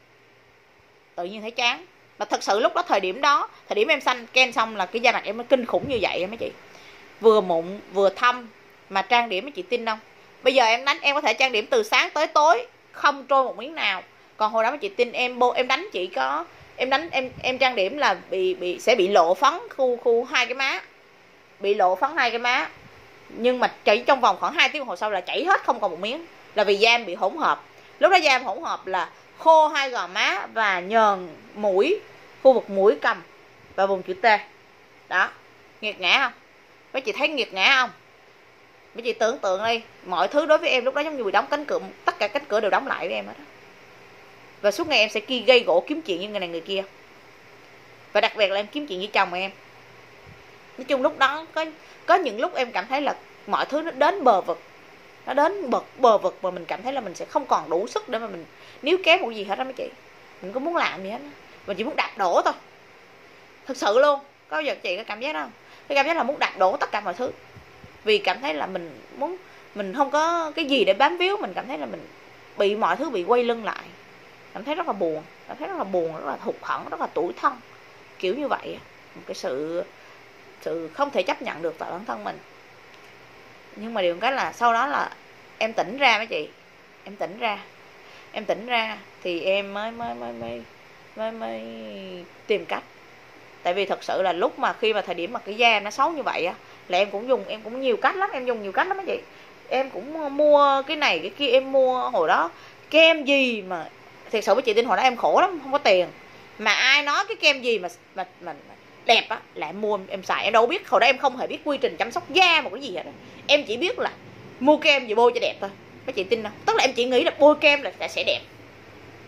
tự nhiên thấy chán. Và thật sự lúc đó thời điểm đó, thời điểm em xanh ken xong là cái da mặt em nó kinh khủng như vậy mấy chị, vừa mụn vừa thâm mà trang điểm mấy chị tin không? Bây giờ em đánh em có thể trang điểm từ sáng tới tối không trôi một miếng nào, còn hồi đó mấy chị tin em bô em đánh chỉ có em đánh em em trang điểm là bị bị sẽ bị lộ phấn khu khu hai cái má, bị lộ phấn hai cái má, nhưng mà chỉ trong vòng khoảng hai tiếng đồng hồ sau là chảy hết không còn một miếng, là vì da em bị hỗn hợp. Lúc đó da em hỗn hợp là khô hai gò má và nhờn mũi, khu vực mũi cầm và vùng chữ T. Đó, nghiệt ngã không? Mấy chị thấy nghiệt ngã không? Mấy chị tưởng tượng đi, mọi thứ đối với em lúc đó giống như bị đóng cánh cửa, tất cả cánh cửa đều đóng lại với em hết đó. Và suốt ngày em sẽ kia gây gỗ kiếm chuyện với người này người kia, và đặc biệt là em kiếm chuyện với chồng em. Nói chung lúc đó có có những lúc em cảm thấy là mọi thứ nó đến bờ vực, nó đến bờ bờ vực mà mình cảm thấy là mình sẽ không còn đủ sức để mà mình níu kéo một gì hết đó mấy chị. Mình có muốn làm gì hết đó. Mình chỉ muốn đạp đổ thôi. Thực sự luôn, có bao giờ chị có cảm giác đó không? Cái cảm giác là muốn đạp đổ tất cả mọi thứ, vì cảm thấy là mình muốn, mình không có cái gì để bám víu, mình cảm thấy là mình bị mọi thứ bị quay lưng lại, cảm thấy rất là buồn, cảm thấy rất là buồn, rất là hụt hẫng, rất là tủi thân, kiểu như vậy. Một cái sự sự không thể chấp nhận được tại bản thân mình. Nhưng mà điều cái là sau đó là em tỉnh ra mấy chị, em tỉnh ra em tỉnh ra thì em mới mới mới mới mới, mới tìm cách. Tại vì thật sự là lúc mà khi mà thời điểm mà cái da em nó xấu như vậy á, là em cũng dùng em cũng nhiều cách lắm, em dùng nhiều cách lắm mấy chị. Em cũng mua cái này cái kia, em mua hồi đó kem gì mà thiệt sự với chị tin hồi đó em khổ lắm, không có tiền, mà ai nói cái kem gì mà mà, mà đẹp á là em mua em xài. Em đâu biết, hồi đó em không hề biết quy trình chăm sóc da một cái gì hết đó. Em chỉ biết là mua kem gì bôi cho đẹp thôi, mấy chị tin không? Tức là em chỉ nghĩ là bôi kem là sẽ đẹp,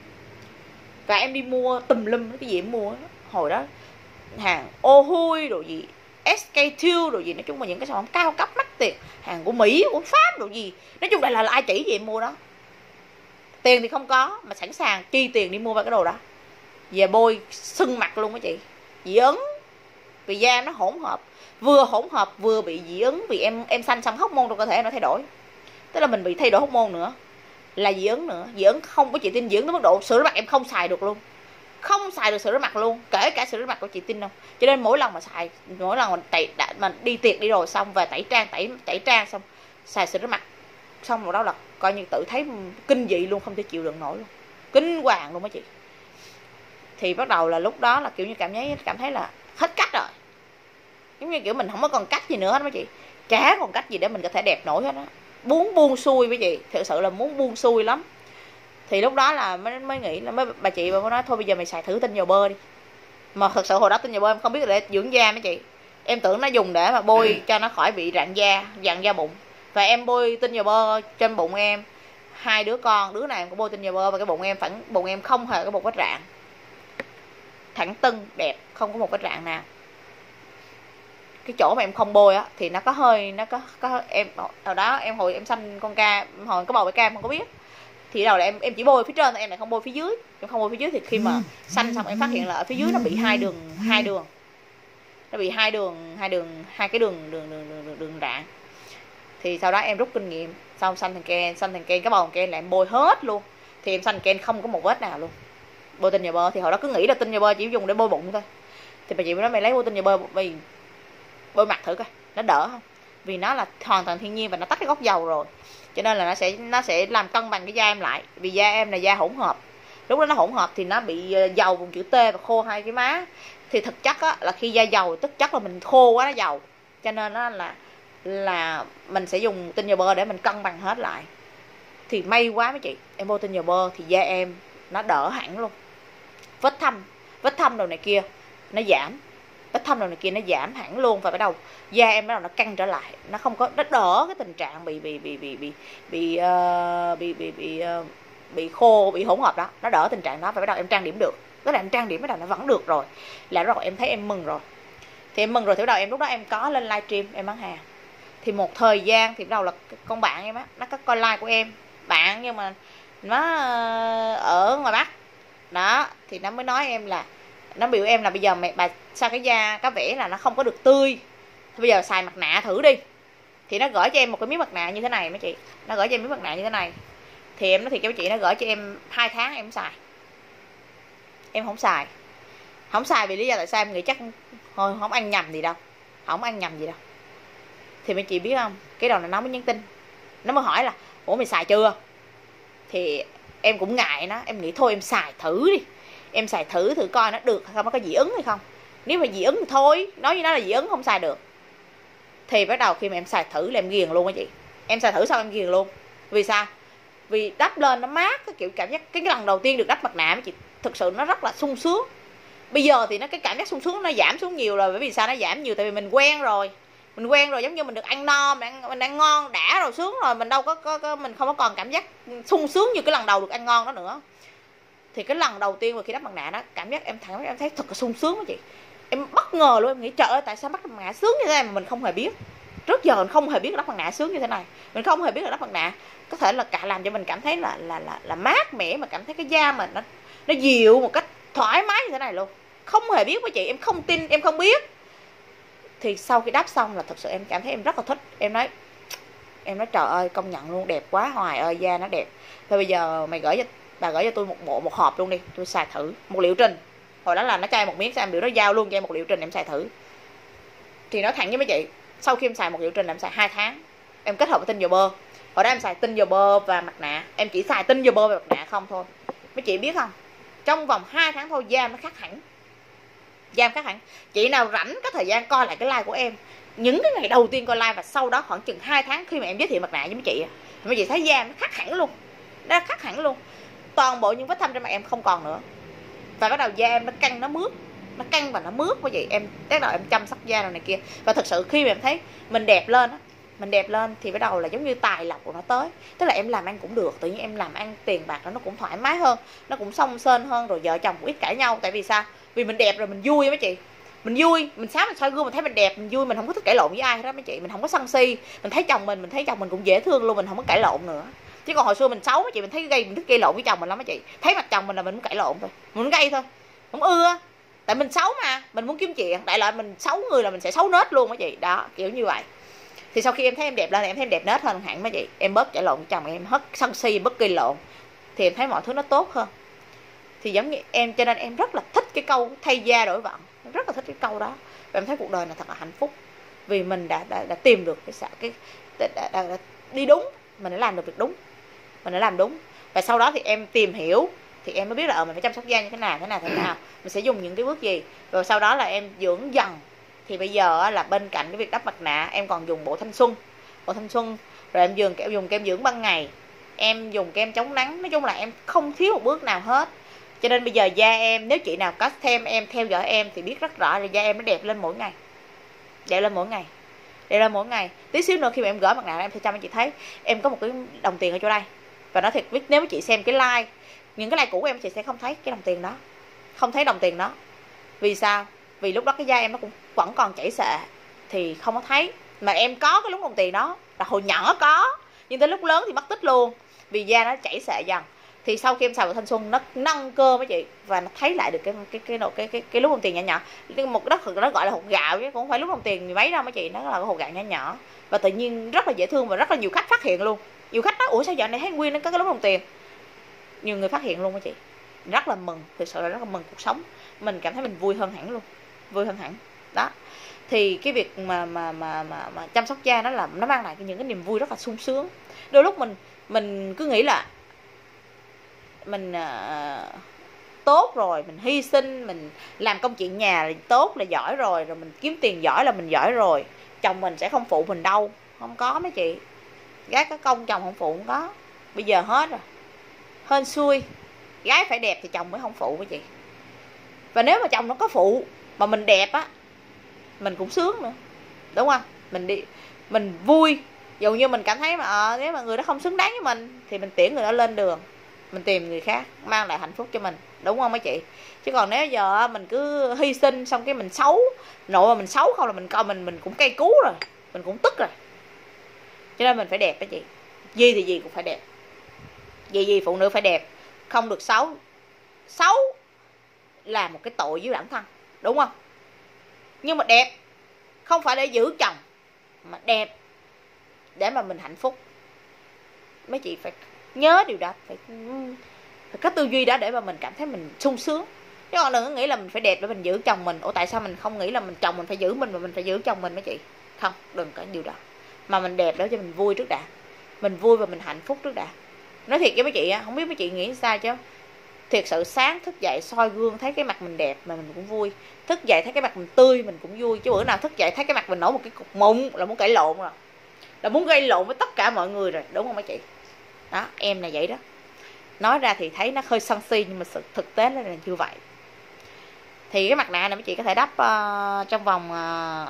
Và em đi mua tùm lum cái gì em mua đó. Hồi đó hàng ô hui đồ gì, ét ca hai đồ gì, nói chung là những cái sản phẩm cao cấp mắc tiền, hàng của Mỹ, của Pháp đồ gì, nói chung là là ai chỉ gì em mua đó. Tiền thì không có mà sẵn sàng chi tiền đi mua vào cái đồ đó, về bôi sưng mặt luôn á chị. Dị ứng vì da nó hỗn hợp, vừa hỗn hợp vừa bị dị ứng vì em em sanh xong hormone trong cơ thể nó thay đổi, tức là mình bị thay đổi hormone nữa là dị ứng nữa. Dị ứng không có chị tin, dị ứng tới mức độ sữa rửa mặt em không xài được luôn, không xài được sữa rửa mặt luôn, kể cả sữa rửa mặt của chị tin không. Cho nên mỗi lần mà xài, mỗi lần mình tẩy mà đi tiệc đi rồi xong về tẩy trang tẩy tẩy trang xong xài sữa rửa mặt xong rồi đó là coi như tự thấy kinh dị luôn, không thể chịu đựng nổi luôn, kinh hoàng luôn á chị. Thì bắt đầu là lúc đó là kiểu như cảm thấy cảm thấy là hết cách rồi, giống như kiểu mình không có còn cách gì nữa hết đó chị, chả còn cách gì để mình có thể đẹp nổi hết á, muốn buông xuôi với chị, thực sự là muốn buông xuôi lắm. Thì lúc đó là mới mới nghĩ là mới bà chị bà mới nói thôi bây giờ mày xài thử tinh dầu bơ đi. Mà thật sự hồi đó tinh dầu bơ em không biết để dưỡng da mấy chị, em tưởng nó dùng để mà bôi cho nó khỏi bị rạn da, dạn da bụng. Và em bôi tinh dầu bơ trên bụng em, hai đứa con đứa nào em cũng bôi tinh dầu bơ, và cái bụng em phẳng, bụng em không hề có một vết rạn, thẳng tưng đẹp, không có một vết rạn nào. Cái chỗ mà em không bôi á thì nó có hơi nó có có em hồi đó em hồi em sanh con ca, hồi có bầu với ca em không có biết, thì đầu là em em chỉ bôi phía trên, em lại không bôi phía dưới, em không bôi phía dưới thì khi mà sanh xong em phát hiện là ở phía dưới nó bị hai đường hai đường nó bị hai đường hai đường hai cái đường đường đường đường, đường, đường rạn. Thì sau đó em rút kinh nghiệm, xong sanh thằng Ken sanh thằng Ken cái bầu thằng Ken là em bôi hết luôn, thì em sanh Ken không có một vết nào luôn. Bôi tinh dầu bơ thì hồi đó cứ nghĩ là tinh dầu bơ chỉ dùng để bôi bụng thôi, thì bà chị mới nói mày lấy bôi tinh dầu bơ mày bôi mặt thử coi nó đỡ không, vì nó là hoàn toàn thiên nhiên và nó tách cái gốc dầu rồi, cho nên là nó sẽ nó sẽ làm cân bằng cái da em lại, vì da em là da hỗn hợp. Lúc đó nó hỗn hợp thì nó bị dầu vùng chữ T và khô hai cái má. Thì thực chất á, là khi da dầu tức chất là mình khô quá nó dầu, cho nên nó là là mình sẽ dùng tinh dầu bơ để mình cân bằng hết lại. Thì may quá mấy chị, em bôi tinh dầu bơ thì da em nó đỡ hẳn luôn, vết thâm vết thâm đầu này kia nó giảm, vết thâm đầu này kia nó giảm hẳn luôn, và bắt đầu da em bắt đầu nó căng trở lại, nó không có, nó đỡ cái tình trạng bị bị bị bị bị bị uh, bị bị bị uh, bị khô, bị hỗn hợp đó, nó đỡ tình trạng đó, và bắt đầu em trang điểm được. Tức là em trang điểm bắt đầu nó vẫn được rồi, là rồi em thấy em mừng rồi. Thì em mừng rồi thì bắt đầu em lúc đó em có lên livestream em bán hàng. Thì một thời gian thì bắt đầu là con bạn em á, nó có coi live của em, bạn nhưng mà nó ở ngoài Bắc đó, thì nó mới nói em là, nó biểu em là bây giờ mẹ bà sao cái da có vẻ là nó không có được tươi, thì bây giờ xài mặt nạ thử đi. Thì nó gửi cho em một cái miếng mặt nạ như thế này mấy chị, nó gửi cho em miếng mặt nạ như thế này. Thì em nói thiệt cho mấy chị, nó gửi cho em hai tháng em không xài, em không xài không xài vì lý do tại sao em nghĩ chắc thôi không ăn nhầm gì đâu, không ăn nhầm gì đâu. Thì mấy chị biết không, cái đầu này nó mới nhắn tin, nó mới hỏi là ủa mày xài chưa. Thì em cũng ngại nó, em nghĩ thôi em xài thử đi, em xài thử thử coi nó được hay không, nó có dị ứng hay không. Nếu mà dị ứng thì thôi, nói với nó là dị ứng không xài được. Thì bắt đầu khi mà em xài thử là em ghiền luôn á chị, em xài thử xong em ghiền luôn. Vì sao? Vì đắp lên nó mát, cái kiểu cảm giác cái lần đầu tiên được đắp mặt nạ chị, thực sự nó rất là sung sướng. Bây giờ thì nó cái cảm giác sung sướng nó giảm xuống nhiều rồi. Bởi vì sao nó giảm nhiều? Tại vì mình quen rồi, mình quen rồi, giống như mình được ăn no, mình ăn, mình ăn ngon đã rồi, sướng rồi, mình đâu có, có, có mình không có còn cảm giác sung sướng như cái lần đầu được ăn ngon đó nữa. Thì cái lần đầu tiên mà khi đắp mặt nạ đó, cảm giác em thẳng em thấy thật là sung sướng đó chị. Em bất ngờ luôn, em nghĩ trời ơi tại sao đắp mặt nạ sướng như thế này mà mình không hề biết. Trước giờ mình không hề biết đắp mặt nạ sướng như thế này, mình không hề biết là đắp mặt nạ có thể là cả làm cho mình cảm thấy là là là, là mát mẻ, mà cảm thấy cái da mình nó nó dịu một cách thoải mái như thế này luôn. Không hề biết với chị, em không tin, em không biết. Thì sau khi đắp xong là thật sự em cảm thấy em rất là thích. Em nói em nói trời ơi công nhận luôn, đẹp quá Hoài ơi, da nó đẹp. Thôi bây giờ mày gửi cho bà gửi cho tôi một bộ một hộp luôn đi, tôi xài thử một liệu trình. Hồi đó là nó cho em một miếng, sao em biểu nó giao luôn cho em một liệu trình em xài thử. Thì nói thẳng với mấy chị, sau khi em xài một liệu trình em xài hai tháng, em kết hợp với tinh dầu bơ. Hồi đó em xài tinh dầu bơ và mặt nạ, em chỉ xài tinh dầu bơ và mặt nạ không thôi. Mấy chị biết không, trong vòng hai tháng thôi da nó khác hẳn, da em khác hẳn. Chị nào rảnh có thời gian coi lại cái like của em những cái ngày đầu tiên coi like, và sau đó khoảng chừng hai tháng khi mà em giới thiệu mặt nạ với mấy chị, mấy chị thấy da nó khác hẳn luôn, nó khác hẳn luôn. Toàn bộ những vết thâm trên mặt em không còn nữa, và bắt đầu da em nó căng, nó mướt, nó căng và nó mướt. Bởi vậy em bắt đầu em chăm sóc da rồi này kia, và thật sự khi mà em thấy mình đẹp lên á, mình đẹp lên thì bắt đầu là giống như tài lộc của nó tới. Tức là em làm ăn cũng được, tự nhiên em làm ăn tiền bạc nó cũng thoải mái hơn, nó cũng song sên hơn, rồi vợ chồng cũng ít cãi nhau. Tại vì sao? Vì mình đẹp rồi mình vui mấy chị. Mình vui, mình sáng mình soi gương mình thấy mình đẹp, mình vui, mình không có thích cãi lộn với ai hết đó mấy chị. Mình không có sân si, mình thấy chồng mình, mình thấy chồng mình cũng dễ thương luôn, mình không có cãi lộn nữa. Chứ còn hồi xưa mình xấu mấy chị, mình thấy gây, mình thích gây lộn với chồng mình lắm mấy chị. Thấy mặt chồng mình là mình muốn cãi lộn thôi, mình muốn gây thôi, không ưa. Tại mình xấu mà, mình muốn kiếm chuyện. Đại loại mình xấu người là mình sẽ xấu nết luôn mấy chị. Đó, kiểu như vậy. Thì sau khi em thấy em đẹp lên, em thấy em đẹp nết hơn hẳn mấy chị. Em bớt cãi lộn với chồng em, hết sân si, bớt gây lộn, thì em thấy mọi thứ nó tốt hơn. Thì giống như em, cho nên em rất là thích cái câu thay da đổi vận, rất là thích cái câu đó. Và em thấy cuộc đời này thật là hạnh phúc, vì mình đã đã, đã tìm được cái cái đã, đã, đã, đã đi đúng, mình đã làm được việc đúng, mình đã làm đúng. Và sau đó thì em tìm hiểu, thì em mới biết là ở mình phải chăm sóc da như thế nào thế nào thế nào, mình sẽ dùng những cái bước gì. Rồi sau đó là em dưỡng dần. Thì bây giờ là bên cạnh cái việc đắp mặt nạ, em còn dùng bộ thanh xuân, bộ thanh xuân rồi em dùng kem dùng kem dưỡng ban ngày, em dùng kem chống nắng. Nói chung là em không thiếu một bước nào hết. Cho nên bây giờ da em, nếu chị nào có thêm em, theo dõi em thì biết rất rõ là da em nó đẹp lên mỗi ngày, đẹp lên mỗi ngày, đẹp lên mỗi ngày. Tí xíu nữa khi mà em gỡ mặt nạ em sẽ cho mấy chị thấy em có một cái đồng tiền ở chỗ đây. Và nói thiệt, nếu mấy chị xem cái like, những cái like cũ của em, chị sẽ không thấy cái đồng tiền đó, không thấy đồng tiền đó. Vì sao? Vì lúc đó cái da em nó cũng vẫn còn chảy xệ, thì không có thấy. Mà em có cái lúc đồng tiền đó là hồi nhỏ có, nhưng tới lúc lớn thì mất tích luôn, vì da nó chảy xệ dần. Thì sau khi em xài bộ thanh xuân, nó nâng cơ mấy chị, và nó thấy lại được cái cái cái cái cái, cái, cái lúc đồng tiền nhỏ nhỏ. Một đất nó gọi là hột gạo chứ cũng không phải lúc đồng tiền mười mấy đâu mấy chị, nó là cái hột gạo nhỏ nhỏ. Và tự nhiên rất là dễ thương, và rất là nhiều khách phát hiện luôn. Nhiều khách nói ủa sao giờ này thấy Nguyên nó có cái lúc đồng tiền. Nhiều người phát hiện luôn mấy chị, rất là mừng, thực sự là rất là mừng cuộc sống. Mình cảm thấy mình vui hơn hẳn luôn, vui hơn hẳn đó. Thì cái việc mà mà mà mà, mà chăm sóc da nó là nó mang lại những cái niềm vui rất là sung sướng. Đôi lúc mình mình cứ nghĩ là mình uh, tốt rồi, mình hy sinh, mình làm công chuyện nhà là tốt, là giỏi rồi, rồi mình kiếm tiền giỏi là mình giỏi rồi, chồng mình sẽ không phụ mình đâu. Không có mấy chị, gái có công chồng không phụ, không có. Bây giờ hết rồi, hên xui, gái phải đẹp thì chồng mới không phụ mấy chị. Và nếu mà chồng nó có phụ mà mình đẹp á, mình cũng sướng nữa, đúng không? Mình đi, mình vui. Dù như mình cảm thấy mà à, nếu mà người đó không xứng đáng với mình thì mình tiễn người đó lên đường, mình tìm người khác mang lại hạnh phúc cho mình, đúng không mấy chị? Chứ còn nếu giờ mình cứ hy sinh xong cái mình xấu, nội mà mình xấu không là mình coi mình mình cũng cay cú rồi, mình cũng tức rồi. Cho nên mình phải đẹp đó chị, gì thì gì cũng phải đẹp, gì gì phụ nữ phải đẹp, không được xấu. Xấu là một cái tội với bản thân, đúng không? Nhưng mà đẹp không phải để giữ chồng, mà đẹp để mà mình hạnh phúc. Mấy chị phải nhớ điều đó, phải, phải có tư duy đó để mà mình cảm thấy mình sung sướng. Chứ còn đừng có nghĩ là mình phải đẹp để mình giữ chồng mình. Ủa tại sao mình không nghĩ là mình chồng mình phải giữ mình mà mình phải giữ chồng mình mấy chị? Không, đừng có điều đó. Mà mình đẹp để cho mình vui trước đã, mình vui và mình hạnh phúc trước đã. Nói thiệt với mấy chị á, không biết mấy chị nghĩ sao chứ thiệt sự sáng thức dậy soi gương thấy cái mặt mình đẹp mà mình cũng vui, thức dậy thấy cái mặt mình tươi mình cũng vui. Chứ bữa nào thức dậy thấy cái mặt mình nổi một cái cục mụn là muốn cãi lộn rồi, là muốn gây lộn với tất cả mọi người rồi, đúng không mấy chị? Đó, em là vậy đó. Nói ra thì thấy nó hơi sân si, nhưng mà sự thực tế là như vậy. Thì cái mặt nạ này mấy chị có thể đắp uh, trong vòng uh,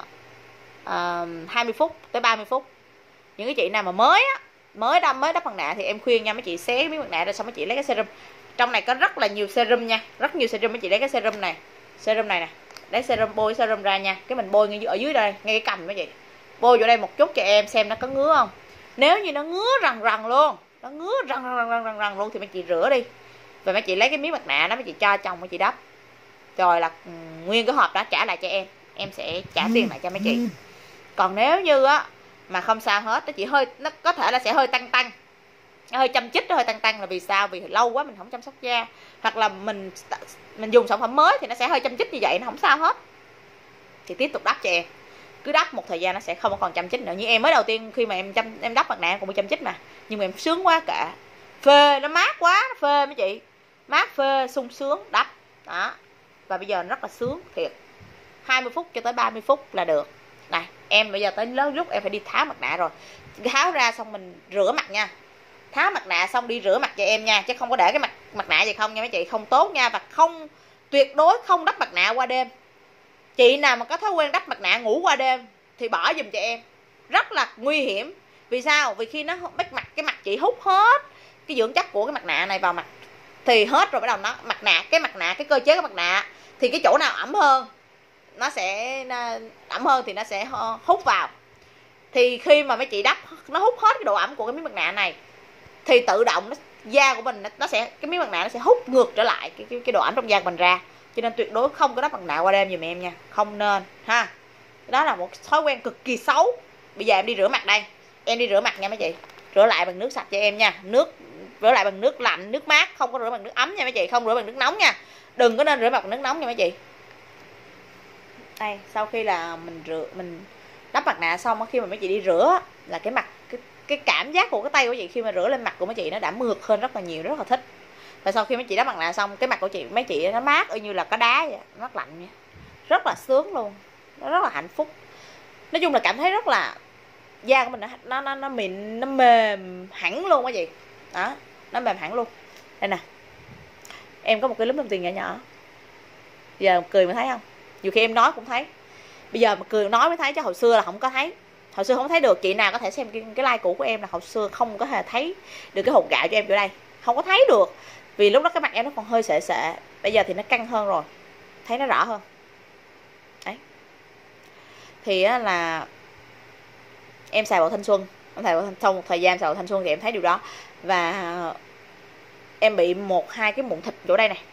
uh, hai mươi phút tới ba mươi phút. Những cái chị nào mà mới á, mới đắp mới đắp mặt nạ thì em khuyên nha mấy chị xé miếng mặt nạ ra, xong mấy chị lấy cái serum. Trong này có rất là nhiều serum nha, rất nhiều serum. Mấy chị lấy cái serum này, serum này nè, lấy serum, bôi serum ra nha. Cái mình bôi ngay ở dưới đây, ngay cái cằm mấy chị, bôi vô đây một chút cho em xem nó có ngứa không. Nếu như nó ngứa rằn rằn luôn, nó ngứa rằn rằn rằn rằn rằn luôn thì mấy chị rửa đi. Và mấy chị lấy cái miếng mặt nạ đó mấy chị cho chồng mấy chị đắp, rồi là um, nguyên cái hộp đó trả lại cho em, em sẽ trả tiền lại cho mấy chị. Còn nếu như á mà không sao hết, nó chỉ hơi, nó có thể là sẽ hơi tăng tăng, nó hơi chăm chích, nó hơi tăng tăng là vì sao? Vì lâu quá mình không chăm sóc da, hoặc là mình mình dùng sản phẩm mới thì nó sẽ hơi chăm chích như vậy, nó không sao hết. Thì tiếp tục đắp cho em, cứ đắp một thời gian nó sẽ không còn chăm chích nữa. Như em mới đầu tiên khi mà em chăm em đắp mặt nạ cũng bị chăm chích mà, nhưng mà em sướng quá kệ, phê, nó mát quá, nó phê mấy chị, mát phê sung sướng đắp đó. Và bây giờ nó rất là sướng thiệt. Hai mươi phút cho tới ba mươi phút là được. Này em bây giờ tới lớn lúc em phải đi tháo mặt nạ rồi, tháo ra xong mình rửa mặt nha, tháo mặt nạ xong đi rửa mặt cho em nha, chứ không có để cái mặt mặt nạ vậy không nha mấy chị, không tốt nha. Và không, tuyệt đối không đắp mặt nạ qua đêm. Chị nào mà có thói quen đắp mặt nạ ngủ qua đêm thì bỏ giùm cho em, rất là nguy hiểm. Vì sao? Vì khi nó bắt mặt cái mặt chị hút hết cái dưỡng chất của cái mặt nạ này vào mặt thì hết rồi, bắt đầu nó mặt nạ cái mặt nạ cái cơ chế của mặt nạ thì cái chỗ nào ẩm hơn nó sẽ ẩm hơn thì nó sẽ hút vào. Thì khi mà mấy chị đắp nó hút hết cái độ ẩm của cái miếng mặt nạ này thì tự động nó, da của mình nó sẽ cái miếng mặt nạ nó sẽ hút ngược trở lại cái cái, cái độ ẩm trong da của mình ra. Cho nên tuyệt đối không có đắp mặt nạ qua đêm giùm em nha, không nên ha. Đó là một thói quen cực kỳ xấu. Bây giờ em đi rửa mặt đây, em đi rửa mặt nha mấy chị, rửa lại bằng nước sạch cho em nha, nước rửa lại bằng nước lạnh, nước mát, không có rửa bằng nước ấm nha mấy chị, không rửa bằng nước nóng nha, đừng có nên rửa mặt bằng nước nóng nha mấy chị. Đây, sau khi là mình rửa mình đắp mặt nạ xong, khi mà mấy chị đi rửa là cái mặt cái, cái cảm giác của cái tay của chị khi mà rửa lên mặt của mấy chị nó đã mượt hơn rất là nhiều, rất là thích. Và sau khi mấy chị đắp mặt nạ xong, cái mặt của chị mấy chị nó mát y như là có đá vậy, mát lạnh nha, rất là sướng luôn, nó rất là hạnh phúc. Nói chung là cảm thấy rất là da của mình nó nó nó, nó mịn, nó mềm hẳn luôn á chị. Đó, nó mềm hẳn luôn. Đây nè, em có một cái lúm đồng tiền nhỏ nhỏ, giờ cười mới thấy không? Nhiều khi em nói cũng thấy, bây giờ mà cười nói mới thấy, chứ hồi xưa là không có thấy, hồi xưa không thấy được. Chị nào có thể xem cái, cái like cũ của em là hồi xưa không có hề thấy được cái hột gạo cho em chỗ đây, không có thấy được, vì lúc đó cái mặt em nó còn hơi sệ sệ. Bây giờ thì nó căng hơn rồi, thấy nó rõ hơn đấy. Thì á, là em xài bộ thanh xuân, em xài bộ thanh, sau một thời gian xài bộ thanh xuân thì em thấy điều đó. Và em bị một hai cái mụn thịt chỗ đây này,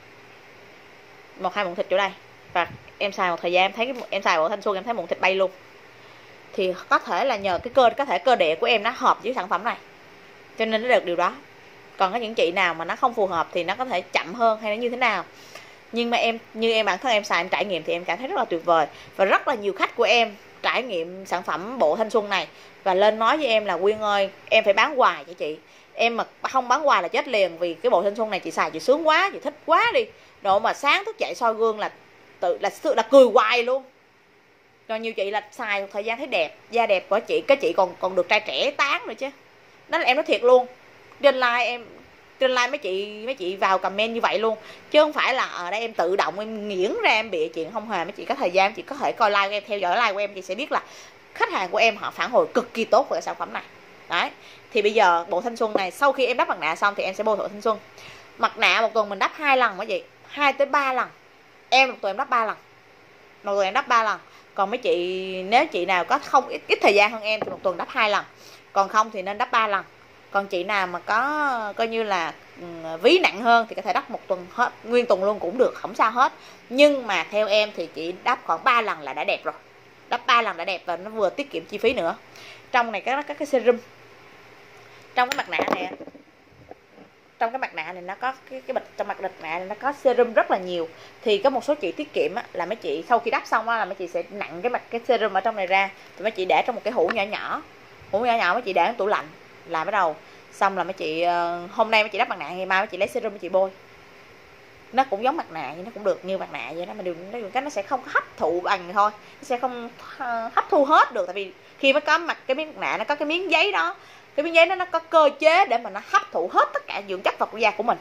một hai mụn thịt chỗ đây, và em xài một thời gian em thấy cái, em xài bộ thanh xuân em thấy mụn thịt bay luôn. Thì có thể là nhờ cái cơ có thể cơ địa của em nó hợp với sản phẩm này cho nên nó được điều đó. Còn có những chị nào mà nó không phù hợp thì nó có thể chậm hơn hay là như thế nào. Nhưng mà em như em bản thân em xài em trải nghiệm thì em cảm thấy rất là tuyệt vời. Và rất là nhiều khách của em trải nghiệm sản phẩm bộ thanh xuân này và lên nói với em là Quyên ơi, em phải bán hoài cho chị, em mà không bán hoài là chết liền, vì cái bộ thanh xuân này chị xài chị sướng quá, chị thích quá đi, độ mà sáng thức dậy soi gương là tự là sự là cười hoài luôn. Còn nhiều chị là xài một thời gian thấy đẹp, da đẹp của chị, cái chị còn còn được trai trẻ tán rồi chứ. Đó là em nói thiệt luôn, trên like em trên like mấy chị mấy chị vào comment như vậy luôn, chứ không phải là ở đây em tự động em nghiễn ra em bịa chuyện, không hề. Mấy chị có thời gian chị có thể coi like của em, theo dõi like của em, chị sẽ biết là khách hàng của em họ phản hồi cực kỳ tốt về cái sản phẩm này. Đấy, thì bây giờ bộ thanh xuân này sau khi em đắp mặt nạ xong thì em sẽ bôi bộ thanh xuân. Mặt nạ một tuần mình đắp hai lần mấy chị, hai tới ba lần. Em một tuần em đắp ba lần, một tuần em đắp ba lần. Còn mấy chị nếu chị nào có không ít, ít thời gian hơn em thì một tuần đắp hai lần, còn không thì nên đắp ba lần. Còn chị nào mà có coi như là ví nặng hơn thì có thể đắp một tuần hết nguyên tuần luôn cũng được, không sao hết. Nhưng mà theo em thì chị đắp khoảng ba lần là đã đẹp rồi, đắp ba lần đã đẹp và nó vừa tiết kiệm chi phí nữa. Trong này có các cái serum, trong cái mặt nạ này, trong cái mặt nạ này nó có cái cái bịch, trong mặt mặt nạ này nó có serum rất là nhiều. Thì có một số chị tiết kiệm á, là mấy chị sau khi đắp xong á, là mấy chị sẽ nặn cái mặt cái serum ở trong này ra, thì mấy chị để trong một cái hũ nhỏ nhỏ, hũ nhỏ nhỏ mấy chị để trong tủ lạnh, là bắt đầu xong là mấy chị uh, hôm nay mấy chị đắp mặt nạ, ngày mai mấy chị lấy serum mấy chị bôi, nó cũng giống mặt nạ nhưng nó cũng được như mặt nạ vậy đó, mà điều cái nó sẽ không hấp thụ bằng thôi, nó sẽ không hấp thu hết được, tại vì khi mới có mặt cái miếng mặt nạ nó có cái miếng giấy đó, cái miếng giấy đó nó có cơ chế để mà nó hấp thụ hết tất cả dưỡng chất vào của da của mình.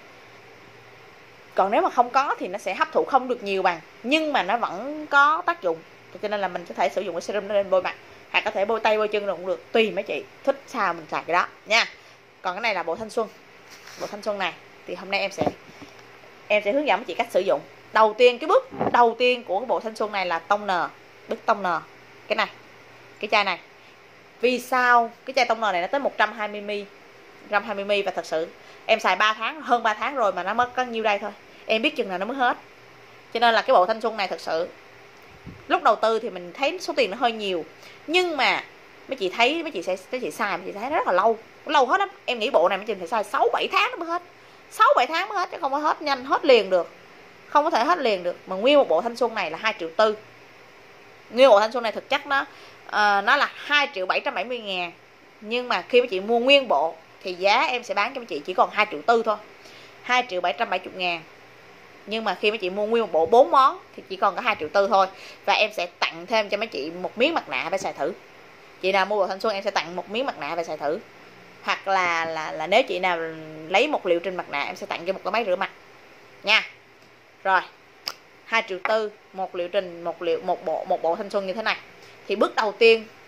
Còn nếu mà không có thì nó sẽ hấp thụ không được nhiều bằng, nhưng mà nó vẫn có tác dụng. Cho nên là mình có thể sử dụng cái serum nó lên bôi mặt, hoặc có thể bôi tay bôi chân rồi cũng được, tùy mấy chị thích sao mình xài cái đó nha. Còn cái này là bộ thanh xuân, bộ thanh xuân này thì hôm nay em sẽ em sẽ hướng dẫn mấy chị cách sử dụng. Đầu tiên, cái bước đầu tiên của cái bộ thanh xuân này là tông nờ, bước tông nờ cái này, cái chai này. Vì sao cái chai tông nờ này nó tới một trăm hai mươi mi li lít, một trăm hai mươi mi li lít, và thật sự em xài ba tháng, hơn ba tháng rồi mà nó mới có nhiêu đây thôi, em biết chừng nào nó mới hết. Cho nên là cái bộ thanh xuân này thật sự lúc đầu tư thì mình thấy số tiền nó hơi nhiều, nhưng mà mấy chị thấy mấy chị sẽ mấy chị xài mấy chị thấy nó rất là lâu, lâu hết lắm. Em nghĩ bộ này mấy chị phải xài sáu bảy tháng nó mới hết, sáu bảy tháng mới hết, chứ không có hết nhanh, hết liền được, không có thể hết liền được. Mà nguyên một bộ thanh xuân này là hai triệu tư, nguyên bộ thanh xuân này thực chất nó uh, nó là hai triệu bảy trăm bảy mươi ngàn, nhưng mà khi mấy chị mua nguyên bộ thì giá em sẽ bán cho mấy chị chỉ còn hai triệu tư thôi, hai triệu bảy trăm bảy mươi ngàn. Nhưng mà khi mấy chị mua nguyên một bộ bốn món thì chỉ còn có hai triệu tư thôi. Và em sẽ tặng thêm cho mấy chị một miếng mặt nạ để xài thử. Chị nào mua bộ thanh xuân em sẽ tặng một miếng mặt nạ về xài thử. Hoặc là là là nếu chị nào lấy một liệu trình mặt nạ em sẽ tặng cho một cái máy rửa mặt nha. Rồi, hai triệu tư một liệu trình, một liệu một bộ một bộ thanh xuân như thế này. Thì bước đầu tiên